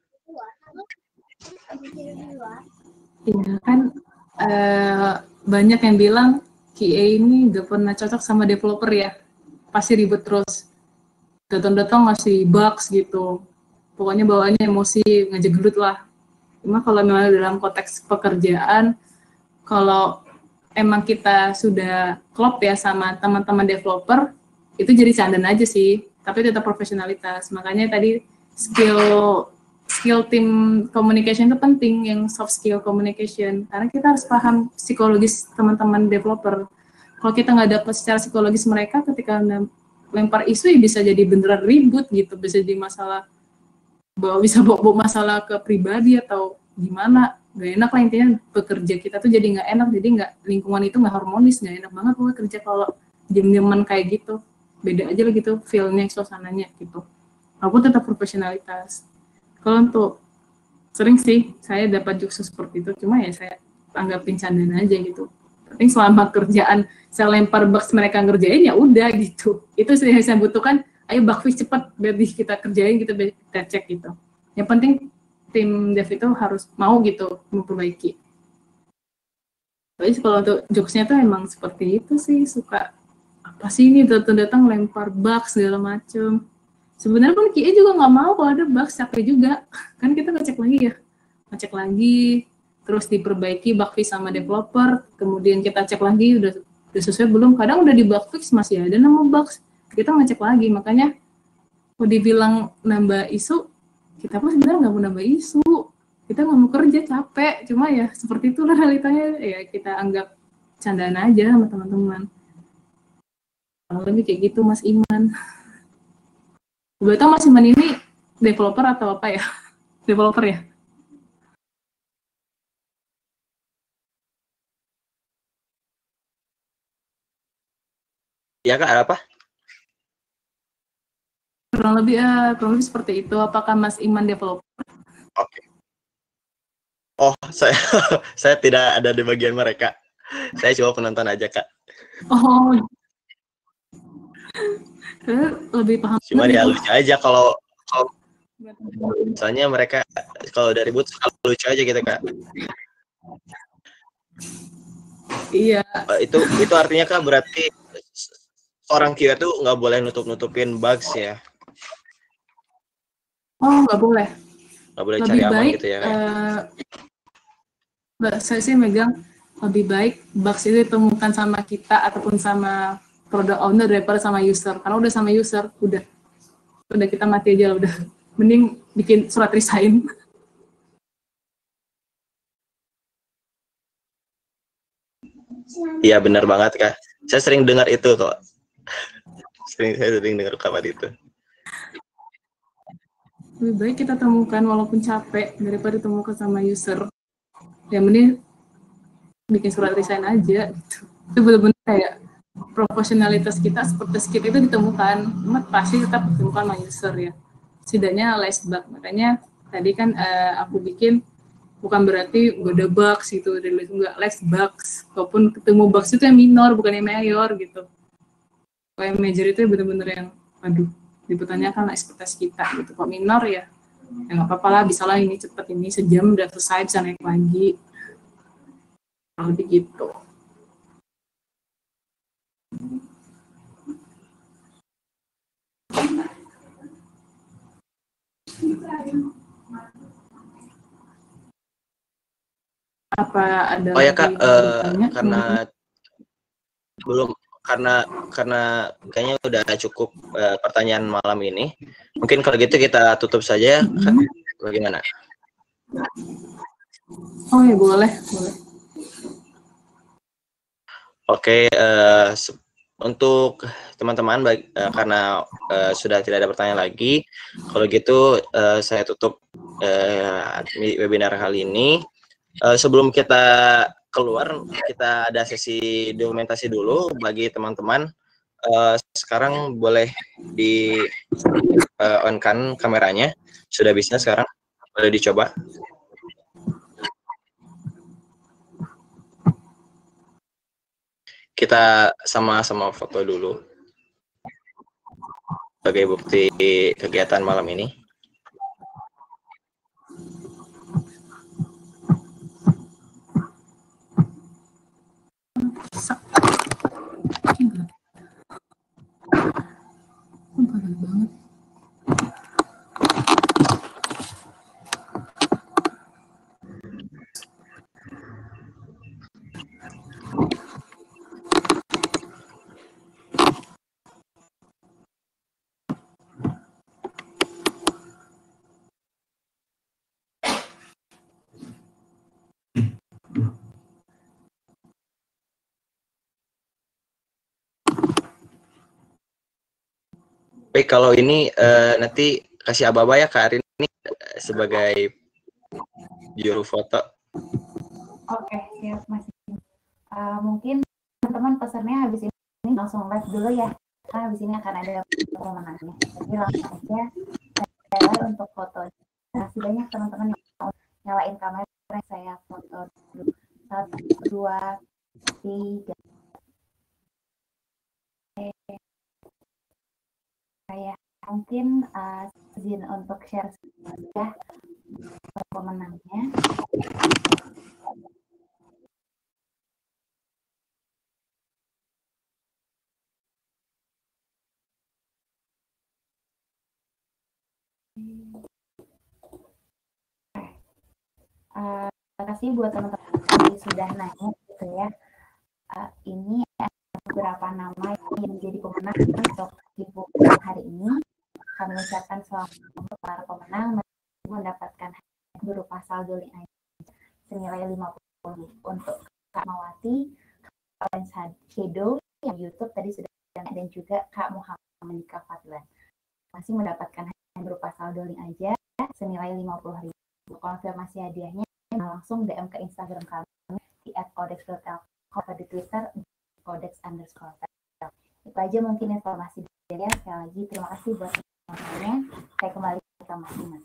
Iya kan, banyak yang bilang QA ini nggak pernah cocok sama developer ya, pasti ribut terus, datang-datang ngasih bugs gitu, pokoknya bawaannya emosi, ngejegelut lah. Cuma kalau memang dalam konteks pekerjaan, kalau emang kita sudah klop ya sama teman-teman developer, itu jadi candaan aja sih, tapi tetap profesionalitas. Makanya tadi skill team communication itu penting, yang soft skill communication, karena kita harus paham psikologis teman-teman developer. Kalau kita nggak dapat secara psikologis mereka, ketika lempar isu ya bisa jadi beneran ribut gitu, bisa jadi masalah, bisa bawa masalah ke pribadi atau gimana. Gak enak lah intinya, bekerja kita tuh jadi nggak enak, jadi lingkungan itu nggak harmonis, nggak enak banget loh kerja kalau diem-dieman kayak gitu. Beda aja lah gitu feel-nya, suasananya gitu. Aku tetap profesionalitas. Kalau untuk sering sih saya dapat jokes seperti itu, cuma ya saya anggapin candaan aja gitu. Penting selama kerjaan saya lempar bugs mereka ngerjain ya udah gitu. Itu sih yang saya butuhkan. Ayo bug fix cepat biar kita kerjain, kita cek gitu. Yang penting tim dev itu harus mau gitu memperbaiki. Tapi kalau untuk jokesnya tuh emang seperti itu sih, suka apa sih ini datang lempar bug segala macem. Sebenarnya pun QA juga nggak mau kalau ada bug, capek juga. Kan kita ngecek lagi, terus diperbaiki bug fix sama developer, kemudian kita cek lagi udah sesuai belum. Kadang udah di bug fix masih ada nama bugs, kita ngecek lagi. Makanya kalau dibilang nambah isu, kita pun sebenarnya nggak mau nambah isu, kita nggak mau kerja, capek. Cuma ya seperti itulah realitanya, ya kita anggap candaan aja sama teman-teman. Lebih kayak gitu Mas Iman. Berarti Mas Iman ini developer atau apa ya? Developer ya? Ya Kak, ada apa? Kurang lebih seperti itu. Apakah Mas Iman developer? Oke. Oh, saya tidak ada di bagian mereka. Saya cuma penonton aja, Kak. Oh, lebih paham. Cuma ya lucu aja kalau misalnya mereka kalau dari booth lucu aja gitu, Kak. Iya. Itu artinya Kak berarti orang QA tuh nggak boleh nutup-nutupin bugs ya? Oh, nggak boleh. Nggak boleh Lebih cari aman baik, gitu ya? saya sih megang lebih baik bugs itu ditemukan sama kita ataupun sama product owner daripada sama user. Karena udah sama user, udah kita mati aja, udah mending bikin surat resign. Iya benar banget Kak. Saya sering dengar itu kok. Saya sering dengar kabar itu. Lebih baik kita temukan walaupun capek daripada temukan sama user. Ya mending bikin surat resign aja gitu. Itu benar-benar kayak profesionalitas kita seperti skill itu ditemukan, cuma pasti tetap ditemukan sama user ya. Setidaknya less bug. Makanya tadi kan aku bikin bukan berarti gak ada bugs gitu, enggak less bugs. Walaupun ketemu bugs itu yang minor bukan yang mayor gitu. Kalau yang major itu benar-benar yang aduh dipertanyakan lah ekspertise kita gitu. Kalau minor ya nggak apa-apa lah, bisa lah ini cepet, ini sejam udah selesai, bisa naik lagi. Kalau begitu. Apa ada Oh ya Kak, karena belum karena kayaknya udah cukup pertanyaan malam ini. Mungkin kalau gitu kita tutup saja. Bagaimana? Oh ya boleh. Oke, untuk teman-teman karena sudah tidak ada pertanyaan lagi, kalau gitu saya tutup webinar kali ini. Sebelum kita keluar, kita ada sesi dokumentasi dulu bagi teman-teman. Sekarang boleh di on-kan kameranya. Sudah bisa sekarang? Boleh dicoba? Kita sama-sama foto dulu sebagai bukti kegiatan malam ini. Baik, kalau ini nanti kasih aba-aba ya Kak Arin ini sebagai juru foto. Oke, siap Mas. Mungkin teman-teman pesannya habis ini langsung live dulu ya, karena habis ini akan ada pemenangnya. Jadi langsung aja saya untuk foto. Masih banyak teman-teman yang mau nyalain kamera, saya foto dulu. 1, 2, 3. Saya mungkin izin untuk share ya pemenangnya. Terima kasih buat teman-teman yang sudah nanya gitu ya. Ini beberapa nama yang menjadi pemenang untuk Ibu hari ini. Kami ucapkan selamat untuk para pemenang mendapatkan berupa saldo link senilai 50 untuk Kak Mawati, Kak Shadow yang YouTube tadi sudah, dan juga Kak Muhammad Fadlan masih mendapatkan senilai 50.000. Konfirmasi hadiahnya langsung DM ke Instagram kami di @codex.tel atau di Twitter @codex_tel. Itu aja mungkin informasi dari saya. Sekali lagi terima kasih buat semuanya. Saya kembali ke Mas Iman.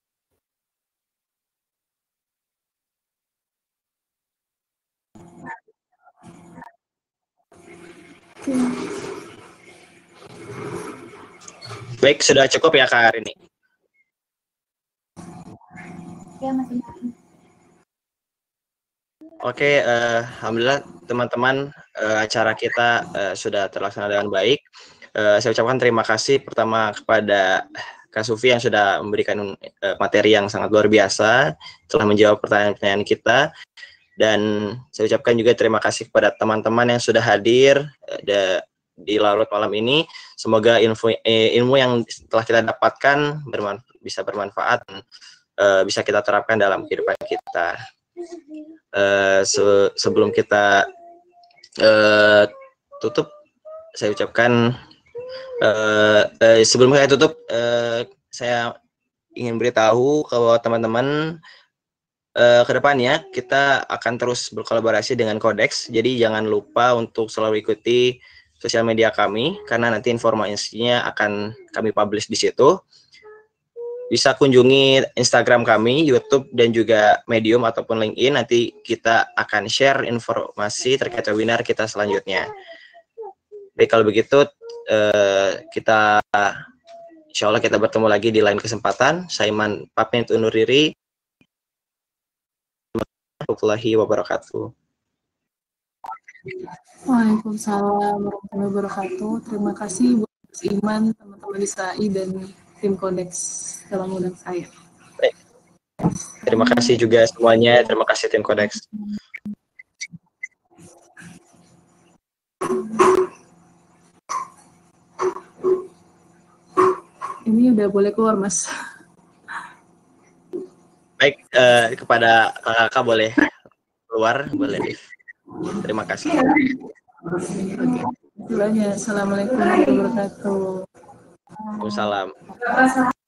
Baik, sudah cukup ya Kak Arini? Ya, Mas Iman. Oke, alhamdulillah teman-teman, acara kita sudah terlaksana dengan baik. Saya ucapkan terima kasih pertama kepada Kak Sufi yang sudah memberikan materi yang sangat luar biasa, telah menjawab pertanyaan-pertanyaan kita. Dan saya ucapkan juga terima kasih kepada teman-teman yang sudah hadir di larut malam ini. Semoga ilmu yang telah kita dapatkan bisa bermanfaat dan bisa kita terapkan dalam kehidupan kita. Sebelum kita tutup, saya ucapkan sebelum saya tutup, saya ingin beritahu bahwa teman-teman kedepannya kita akan terus berkolaborasi dengan Codex. Jadi jangan lupa untuk selalu ikuti sosial media kami karena nanti informasinya akan kami publish di situ. Bisa kunjungi Instagram kami, YouTube dan juga Medium ataupun LinkedIn. Nanti kita akan share informasi terkait webinar kita selanjutnya. Baik, kalau begitu kita insya Allah kita bertemu lagi di lain kesempatan. Saya Iman pamit undur diri. Warahmatullahi wabarakatuh. Waalaikumsalam warahmatullahi wabarakatuh. Terima kasih buat Mas Iman, teman-teman di SAI dan tim Codex telah mengundang saya. Baik. Terima kasih juga semuanya. Terima kasih tim Codex. Ini udah boleh keluar, Mas. Baik, kepada kakak boleh keluar, boleh live. Terima kasih. Assalamualaikum warahmatullahi wabarakatuh. Waalaikumsalam.